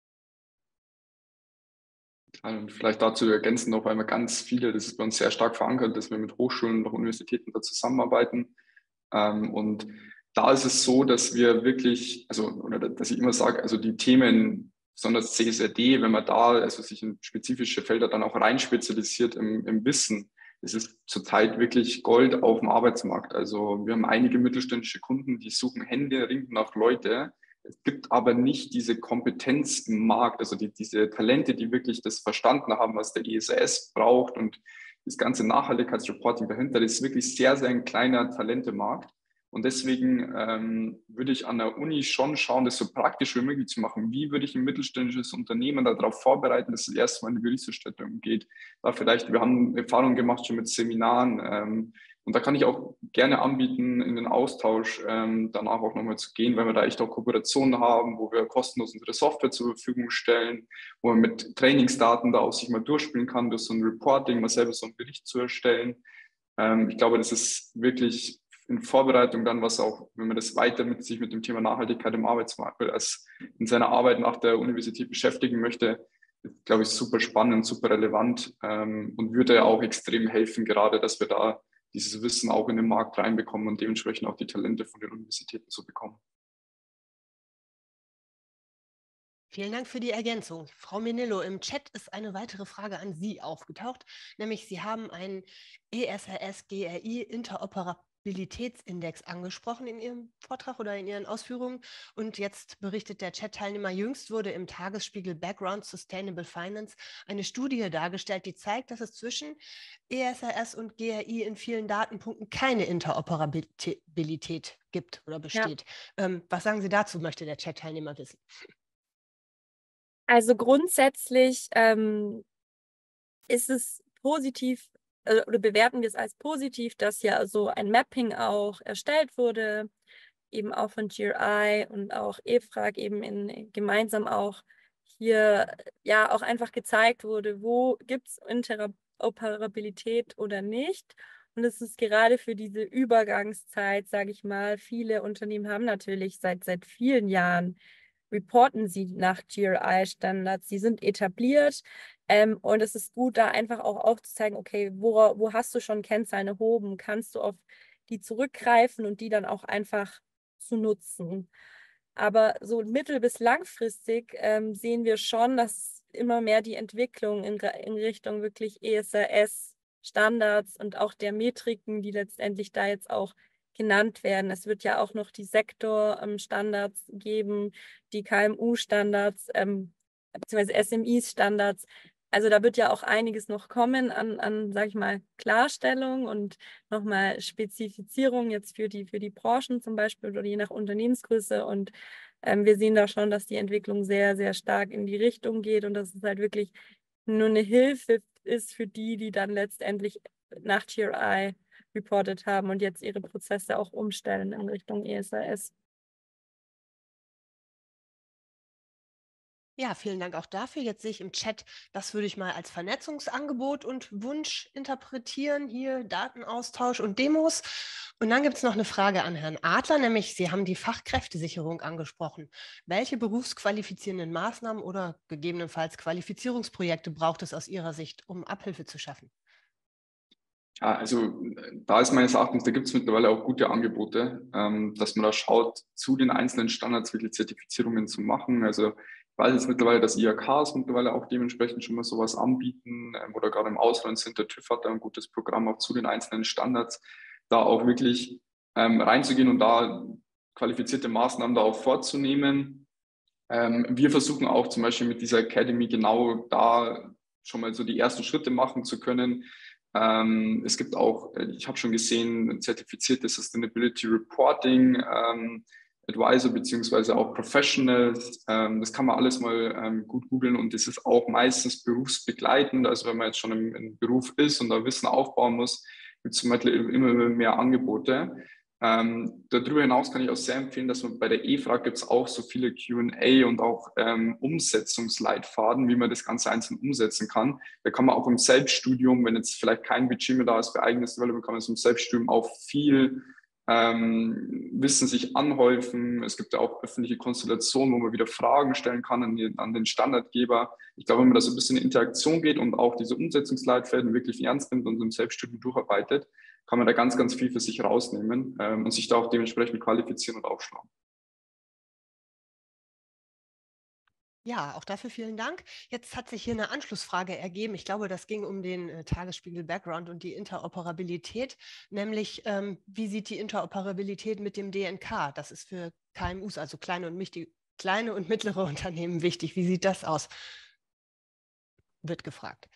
Und vielleicht dazu ergänzen noch, weil wir ganz viele, das ist bei uns sehr stark verankert, dass wir mit Hochschulen und Universitäten da zusammenarbeiten. Und da ist es so, dass wir wirklich, oder dass ich immer sage, also die Themen, besonders CSRD, wenn man da also sich in spezifische Felder dann auch rein spezialisiert im Wissen, es ist zurzeit wirklich Gold auf dem Arbeitsmarkt. Also wir haben einige mittelständische Kunden, die suchen händeringend nach Leute. Es gibt aber nicht diese Kompetenz im Markt, also diese Talente, die wirklich das verstanden haben, was der ESRS braucht und das ganze Nachhaltigkeitsreporting dahinter. Das ist wirklich sehr, sehr ein kleiner Talentemarkt. Und deswegen würde ich an der Uni schon schauen, das so praktisch wie möglich zu machen. Wie würde ich ein mittelständisches Unternehmen darauf vorbereiten, dass es erstmal in die Berufsausstattung geht? Da vielleicht, wir haben Erfahrungen gemacht schon mit Seminaren und da kann ich auch gerne anbieten, in den Austausch danach auch nochmal zu gehen, weil wir da echt auch Kooperationen haben, wo wir kostenlos unsere Software zur Verfügung stellen, wo man mit Trainingsdaten da auch sich mal durchspielen kann, durch so ein Reporting, mal selber so einen Bericht zu erstellen. Ich glaube, das ist wirklich in Vorbereitung dann, was auch, wenn man das weiter sich mit dem Thema Nachhaltigkeit im Arbeitsmarkt als in seiner Arbeit nach der Universität beschäftigen möchte, ist, glaube ich, super spannend, super relevant und würde auch extrem helfen, gerade, dass wir da dieses Wissen auch in den Markt reinbekommen und dementsprechend auch die Talente von den Universitäten zu bekommen. Vielen Dank für die Ergänzung. Frau Menillo, im Chat ist eine weitere Frage an Sie aufgetaucht, nämlich Sie haben einen ESRS-GRI-Interoperabilitätsindex angesprochen in Ihrem Vortrag oder in Ihren Ausführungen. Und jetzt berichtet der Chat-Teilnehmer, jüngst wurde im Tagesspiegel Background Sustainable Finance eine Studie dargestellt, die zeigt, dass es zwischen ESRS und GRI in vielen Datenpunkten keine Interoperabilität gibt oder besteht. Ja. Was sagen Sie dazu, möchte der Chat-Teilnehmer wissen? Also grundsätzlich ist es positiv oder bewerten wir es als positiv, dass ja so ein Mapping auch erstellt wurde, eben auch von GRI und auch EFRAG eben gemeinsam auch hier ja auch einfach gezeigt wurde, wo gibt es Interoperabilität oder nicht. Und es ist gerade für diese Übergangszeit, sage ich mal, viele Unternehmen haben natürlich seit vielen Jahren reporten sie nach GRI-Standards, die sind etabliert und es ist gut, da einfach auch aufzuzeigen, okay, wo hast du schon Kennzahlen erhoben, kannst du auf die zurückgreifen und die dann auch einfach zu nutzen. Aber so mittel- bis langfristig sehen wir schon, dass immer mehr die Entwicklung in Richtung wirklich ESRS-Standards und auch der Metriken, die letztendlich da jetzt auch genannt werden. Es wird ja auch noch die Sektorstandards geben, die KMU-Standards, beziehungsweise SMI-Standards. Also da wird ja auch einiges noch kommen an sage ich mal, Klarstellung und nochmal Spezifizierung jetzt für die Branchen zum Beispiel oder je nach Unternehmensgröße. Und wir sehen da schon, dass die Entwicklung sehr, sehr stark in die Richtung geht und dass es halt wirklich nur eine Hilfe ist für die dann letztendlich nach GRI reported haben und jetzt ihre Prozesse auch umstellen in Richtung ESRS. Ja, vielen Dank auch dafür. Jetzt sehe ich im Chat, das würde ich mal als Vernetzungsangebot und Wunsch interpretieren. Hier Datenaustausch und Demos. Und dann gibt es noch eine Frage an Herrn Adler, nämlich Sie haben die Fachkräftesicherung angesprochen. Welche berufsqualifizierenden Maßnahmen oder gegebenenfalls Qualifizierungsprojekte braucht es aus Ihrer Sicht, um Abhilfe zu schaffen? Ja, also da ist meines Erachtens, da gibt es mittlerweile auch gute Angebote, dass man da schaut, zu den einzelnen Standards wirklich Zertifizierungen zu machen. Also ich weiß jetzt mittlerweile, dass IHKs mittlerweile auch dementsprechend schon mal sowas anbieten oder gerade im Ausland sind. Der TÜV hat da ein gutes Programm auch zu den einzelnen Standards, da auch wirklich reinzugehen und da qualifizierte Maßnahmen da auch vorzunehmen. Wir versuchen auch zum Beispiel mit dieser Academy genau da schon mal so die ersten Schritte machen zu können. Es gibt auch, ich habe schon gesehen, zertifizierte Sustainability Reporting Advisor beziehungsweise auch Professionals. Das kann man alles mal gut googeln und das ist auch meistens berufsbegleitend. Also wenn man jetzt schon im Beruf ist und da Wissen aufbauen muss, gibt es zum Beispiel immer mehr Angebote. Darüber hinaus kann ich auch sehr empfehlen, dass man bei der EFRAG gibt es auch so viele Q&A und auch Umsetzungsleitfaden, wie man das Ganze einzeln umsetzen kann. Da kann man auch im Selbststudium, wenn jetzt vielleicht kein Budget mehr da ist für eigenes Development, kann man im Selbststudium auch viel Wissen sich anhäufen. Es gibt ja auch öffentliche Konstellationen, wo man wieder Fragen stellen kann an den Standardgeber. Ich glaube, wenn man da so ein bisschen in Interaktion geht und auch diese Umsetzungsleitfäden wirklich ernst nimmt und im Selbststudium durcharbeitet, kann man da ganz, ganz viel für sich rausnehmen und sich da auch dementsprechend qualifizieren und aufschlagen. Ja, auch dafür vielen Dank. Jetzt hat sich hier eine Anschlussfrage ergeben. Ich glaube, das ging um den Tagesspiegel-Background und die Interoperabilität, nämlich wie sieht die Interoperabilität mit dem DNK? Das ist für KMUs, also kleine und mittlere Unternehmen wichtig. Wie sieht das aus? Wird gefragt.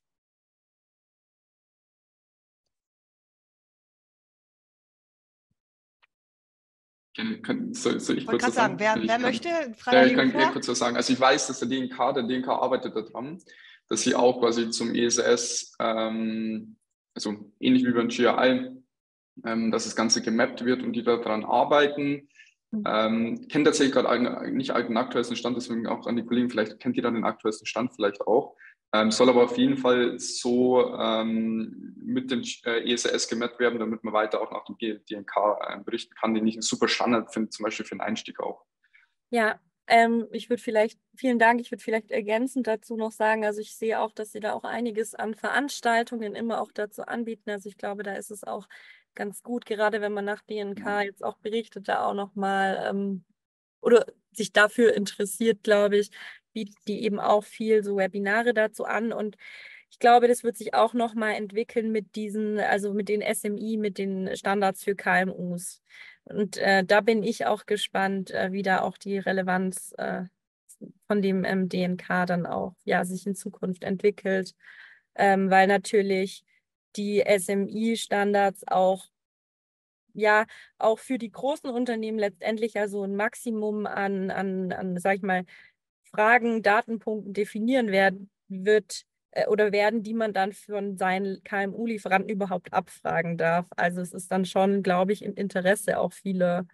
Soll ich Ich wollte kurz gerade was sagen, sagen? wer möchte? Ja, ich Freier kann vor? kurz was sagen. Also ich weiß, dass der DNK arbeitet daran, dass sie auch quasi zum ESS, also ähnlich wie beim GRI, dass das Ganze gemappt wird und die daran arbeiten. Kennt tatsächlich gerade nicht den aktuellsten Stand, deswegen auch an die Kollegen, vielleicht kennt ihr dann den aktuellsten Stand vielleicht auch. Soll aber auf jeden Fall so mit dem ESS gemappt werden, damit man weiter auch nach dem DNK berichten kann, den ich einen super Standard finde, zum Beispiel für den Einstieg auch. Ja, vielen Dank, ich würde vielleicht ergänzend dazu noch sagen, also ich sehe auch, dass Sie da auch einiges an Veranstaltungen immer auch dazu anbieten. Also ich glaube, da ist es auch ganz gut, gerade wenn man nach DNK jetzt auch berichtet, da auch nochmal oder sich dafür interessiert, glaube ich, bietet die eben auch viel so Webinare dazu an. Und ich glaube, das wird sich auch nochmal entwickeln mit also mit den SMI, mit den Standards für KMUs. Und da bin ich auch gespannt, wie da auch die Relevanz von dem DNK dann auch ja, sich in Zukunft entwickelt, weil natürlich die SMI-Standards auch ja auch für die großen Unternehmen letztendlich ja so ein Maximum an sag ich mal, Fragen, Datenpunkten definieren werden, die man dann von seinen KMU-Lieferanten überhaupt abfragen darf. Also es ist dann schon, glaube ich, im Interesse auch viele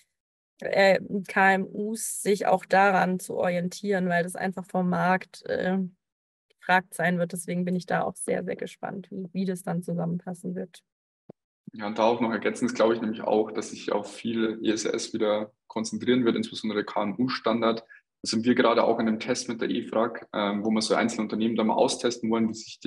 KMUs, sich auch daran zu orientieren, weil das einfach vom Markt gefragt sein wird. Deswegen bin ich da auch sehr, sehr gespannt, wie das dann zusammenpassen wird. Ja, und da auch noch ergänzend glaube ich nämlich auch, dass sich auf viel ESS wieder konzentrieren wird, insbesondere KMU-Standard. Da sind wir gerade auch in einem Test mit der EFRAG, wo wir so einzelne Unternehmen da mal austesten wollen,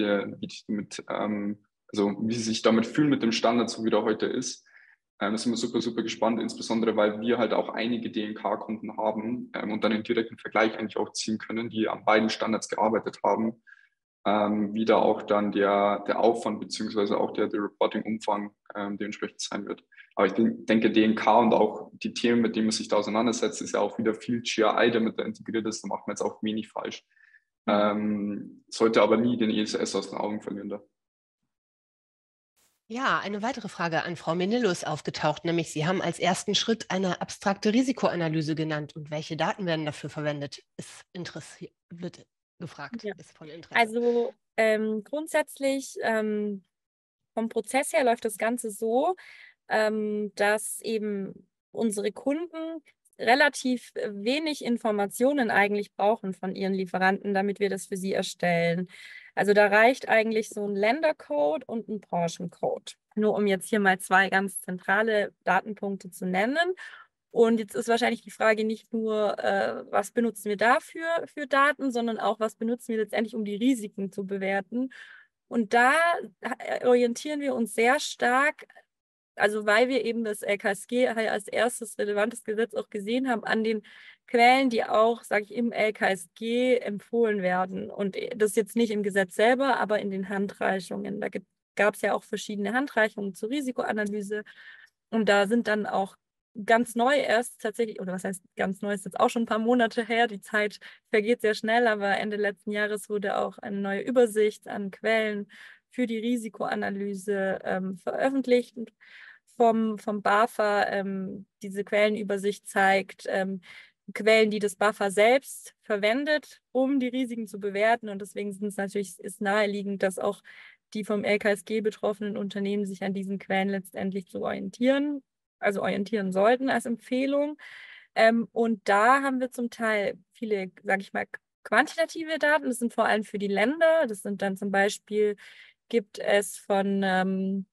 wie sie sich damit fühlen mit dem Standard, so wie der heute ist. Da sind wir super, super gespannt, insbesondere weil wir halt auch einige DNK-Kunden haben und dann einen direkten Vergleich eigentlich auch ziehen können, die an beiden Standards gearbeitet haben, wie da auch dann der Aufwand beziehungsweise auch der Reporting-Umfang dementsprechend sein wird. Aber ich denke, DNK und auch die Themen, mit denen man sich da auseinandersetzt, ist ja auch wieder viel GRI, damit da integriert ist. Da macht man jetzt auch wenig falsch. Sollte aber nie den ESS aus den Augen verlieren. Da. Ja, eine weitere Frage an Frau Menillo ist aufgetaucht, nämlich Sie haben als ersten Schritt eine abstrakte Risikoanalyse genannt. Und welche Daten werden dafür verwendet? Wird gefragt, Ja. ist von Interesse. Also grundsätzlich vom Prozess her läuft das Ganze so, dass eben unsere Kunden relativ wenig Informationen eigentlich brauchen von ihren Lieferanten, damit wir das für sie erstellen. Also da reicht eigentlich so ein Ländercode und ein Branchencode. Nur um jetzt hier mal zwei ganz zentrale Datenpunkte zu nennen. Und jetzt ist wahrscheinlich die Frage nicht nur, was benutzen wir dafür für Daten, sondern auch, was benutzen wir letztendlich, um die Risiken zu bewerten. Und da orientieren wir uns sehr stark, also weil wir eben das LKSG als erstes relevantes Gesetz auch gesehen haben, an den Quellen, die auch, sage ich, im LKSG empfohlen werden. Und das jetzt nicht im Gesetz selber, aber in den Handreichungen. Da gab es ja auch verschiedene Handreichungen zur Risikoanalyse. Und da sind dann auch ganz neu erst tatsächlich, oder was heißt ganz neu, ist jetzt auch schon ein paar Monate her, die Zeit vergeht sehr schnell, aber Ende letzten Jahres wurde auch eine neue Übersicht an Quellen für die Risikoanalyse veröffentlicht vom BAFA. Diese Quellenübersicht zeigt Quellen, die das BAFA selbst verwendet, um die Risiken zu bewerten. Und deswegen ist naheliegend, dass auch die vom LKSG betroffenen Unternehmen sich an diesen Quellen letztendlich zu orientieren sollten als Empfehlung. Und da haben wir zum Teil viele, sage ich mal, quantitative Daten. Das sind vor allem für die Länder. Das sind dann zum Beispiel, gibt es von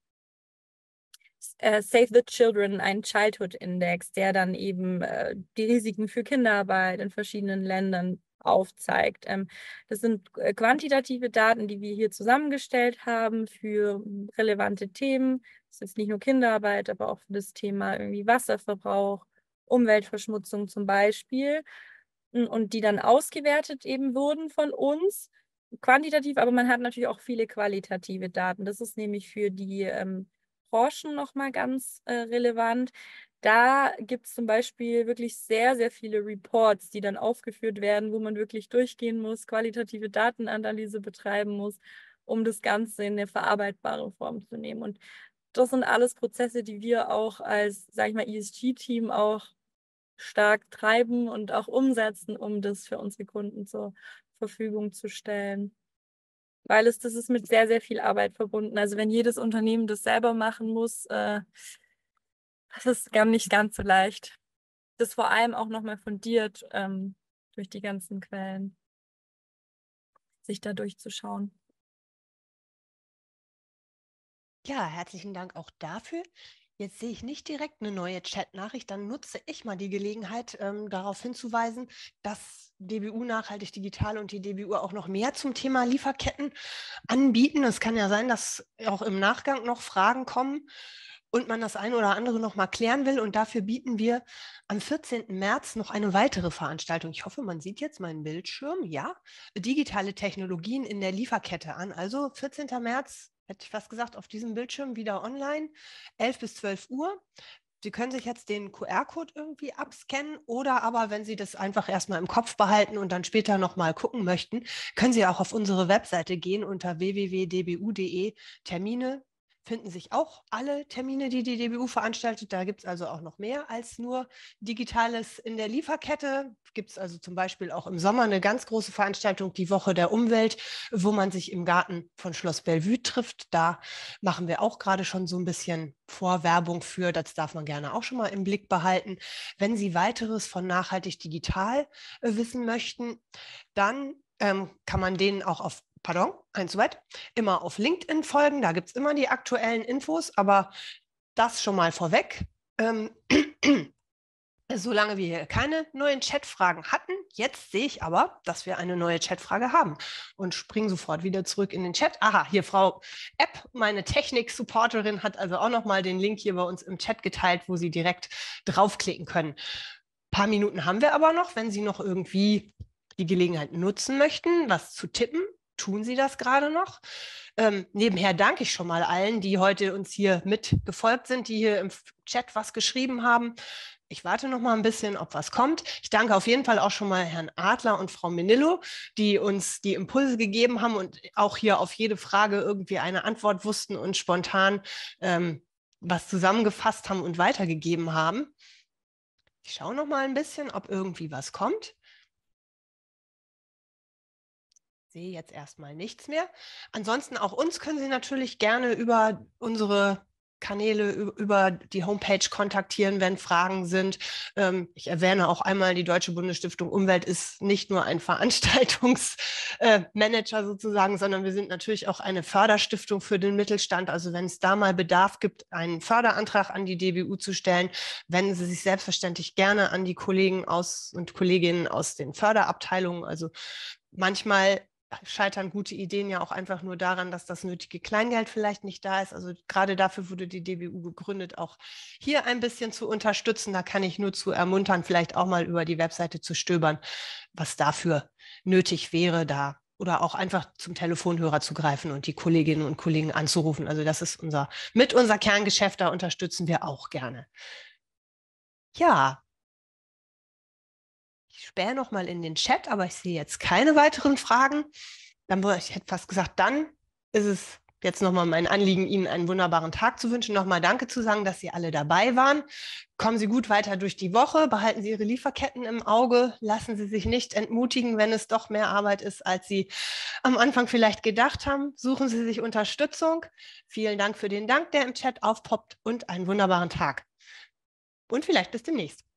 Save the Children einen Childhood Index, der dann eben die Risiken für Kinderarbeit in verschiedenen Ländern aufzeigt. Das sind quantitative Daten, die wir hier zusammengestellt haben für relevante Themen. Das ist jetzt nicht nur Kinderarbeit, aber auch für das Thema irgendwie Wasserverbrauch, Umweltverschmutzung zum Beispiel. und die dann ausgewertet eben wurden von uns, quantitativ, aber man hat natürlich auch viele qualitative Daten. Das ist nämlich für die Branchen nochmal ganz relevant. Da gibt es zum Beispiel wirklich sehr, sehr viele Reports, die dann aufgeführt werden, wo man wirklich durchgehen muss, qualitative Datenanalyse betreiben muss, um das Ganze in eine verarbeitbare Form zu nehmen. Und das sind alles Prozesse, die wir auch als, sage ich mal, ESG-Team auch stark treiben und auch umsetzen, um das für unsere Kunden zur Verfügung zu stellen. Weil das ist mit sehr, sehr viel Arbeit verbunden. Also wenn jedes Unternehmen das selber machen muss, das ist gar nicht ganz so leicht. Das vor allem auch nochmal fundiert durch die ganzen Quellen, sich da durchzuschauen. Ja, herzlichen Dank auch dafür. Jetzt sehe ich nicht direkt eine neue Chat-Nachricht. Dann nutze ich mal die Gelegenheit, darauf hinzuweisen, dass DBU Nachhaltig Digital und die DBU auch noch mehr zum Thema Lieferketten anbieten. Es kann ja sein, dass auch im Nachgang noch Fragen kommen und man das eine oder andere noch mal klären will. Und dafür bieten wir am 14. März noch eine weitere Veranstaltung. Ich hoffe, man sieht jetzt meinen Bildschirm. Ja, digitale Technologien in der Lieferkette an. Also 14. März, hätte ich fast gesagt, auf diesem Bildschirm wieder online, 11 bis 12 Uhr. Sie können sich jetzt den QR-Code irgendwie abscannen oder aber, wenn Sie das einfach erstmal im Kopf behalten und dann später nochmal gucken möchten, können Sie auch auf unsere Webseite gehen unter www.dbu.de Termine. Finden sich auch alle Termine, die die DBU veranstaltet. Da gibt es also auch noch mehr als nur Digitales in der Lieferkette. Gibt es also zum Beispiel auch im Sommer eine ganz große Veranstaltung, die Woche der Umwelt, wo man sich im Garten von Schloss Bellevue trifft. Da machen wir auch gerade schon so ein bisschen Vorwerbung für. Das darf man gerne auch schon mal im Blick behalten. Wenn Sie weiteres von Nachhaltig Digital wissen möchten, dann kann man denen auch immer auf LinkedIn folgen. Da gibt es immer die aktuellen Infos, aber das schon mal vorweg. Solange wir hier keine neuen Chatfragen hatten, jetzt sehe ich aber, dass wir eine neue Chatfrage haben und springe sofort wieder zurück in den Chat. Aha, hier Frau Epp, meine Technik-Supporterin, hat also auch nochmal den Link hier bei uns im Chat geteilt, wo Sie direkt draufklicken können. Ein paar Minuten haben wir aber noch, wenn Sie noch irgendwie die Gelegenheit nutzen möchten, was zu tippen. Tun Sie das gerade noch? Nebenher danke ich schon mal allen, die heute uns hier mitgefolgt sind, die hier im Chat was geschrieben haben. Ich warte noch mal ein bisschen, ob was kommt. Ich danke auf jeden Fall auch schon mal Herrn Adler und Frau Menillo, die uns die Impulse gegeben haben und auch hier auf jede Frage irgendwie eine Antwort wussten und spontan was zusammengefasst haben und weitergegeben haben. Ich schaue noch mal ein bisschen, ob irgendwie was kommt. Sehe jetzt erstmal nichts mehr. Ansonsten auch uns können Sie natürlich gerne über unsere Kanäle, über die Homepage kontaktieren, wenn Fragen sind. Ich erwähne auch einmal, die Deutsche Bundesstiftung Umwelt ist nicht nur ein Veranstaltungsmanager sozusagen, sondern wir sind natürlich auch eine Förderstiftung für den Mittelstand. Also wenn es da mal Bedarf gibt, einen Förderantrag an die DBU zu stellen, wenden Sie sich selbstverständlich gerne an die Kollegen und Kolleginnen aus den Förderabteilungen. Also manchmal scheitern gute Ideen ja auch einfach nur daran, dass das nötige Kleingeld vielleicht nicht da ist. Also gerade dafür wurde die DBU gegründet, auch hier ein bisschen zu unterstützen. Da kann ich nur zu ermuntern, vielleicht auch mal über die Webseite zu stöbern, was dafür nötig wäre da. Oder auch einfach zum Telefonhörer zu greifen und die Kolleginnen und Kollegen anzurufen. Also das ist unser Kerngeschäft, da unterstützen wir auch gerne. Ja. Ich spähe noch mal in den Chat, aber ich sehe jetzt keine weiteren Fragen. Ich hätte fast gesagt, dann ist es jetzt nochmal mein Anliegen, Ihnen einen wunderbaren Tag zu wünschen. Nochmal Danke zu sagen, dass Sie alle dabei waren. Kommen Sie gut weiter durch die Woche. Behalten Sie Ihre Lieferketten im Auge. Lassen Sie sich nicht entmutigen, wenn es doch mehr Arbeit ist, als Sie am Anfang vielleicht gedacht haben. Suchen Sie sich Unterstützung. Vielen Dank für den Dank, der im Chat aufpoppt und einen wunderbaren Tag. Und vielleicht bis demnächst.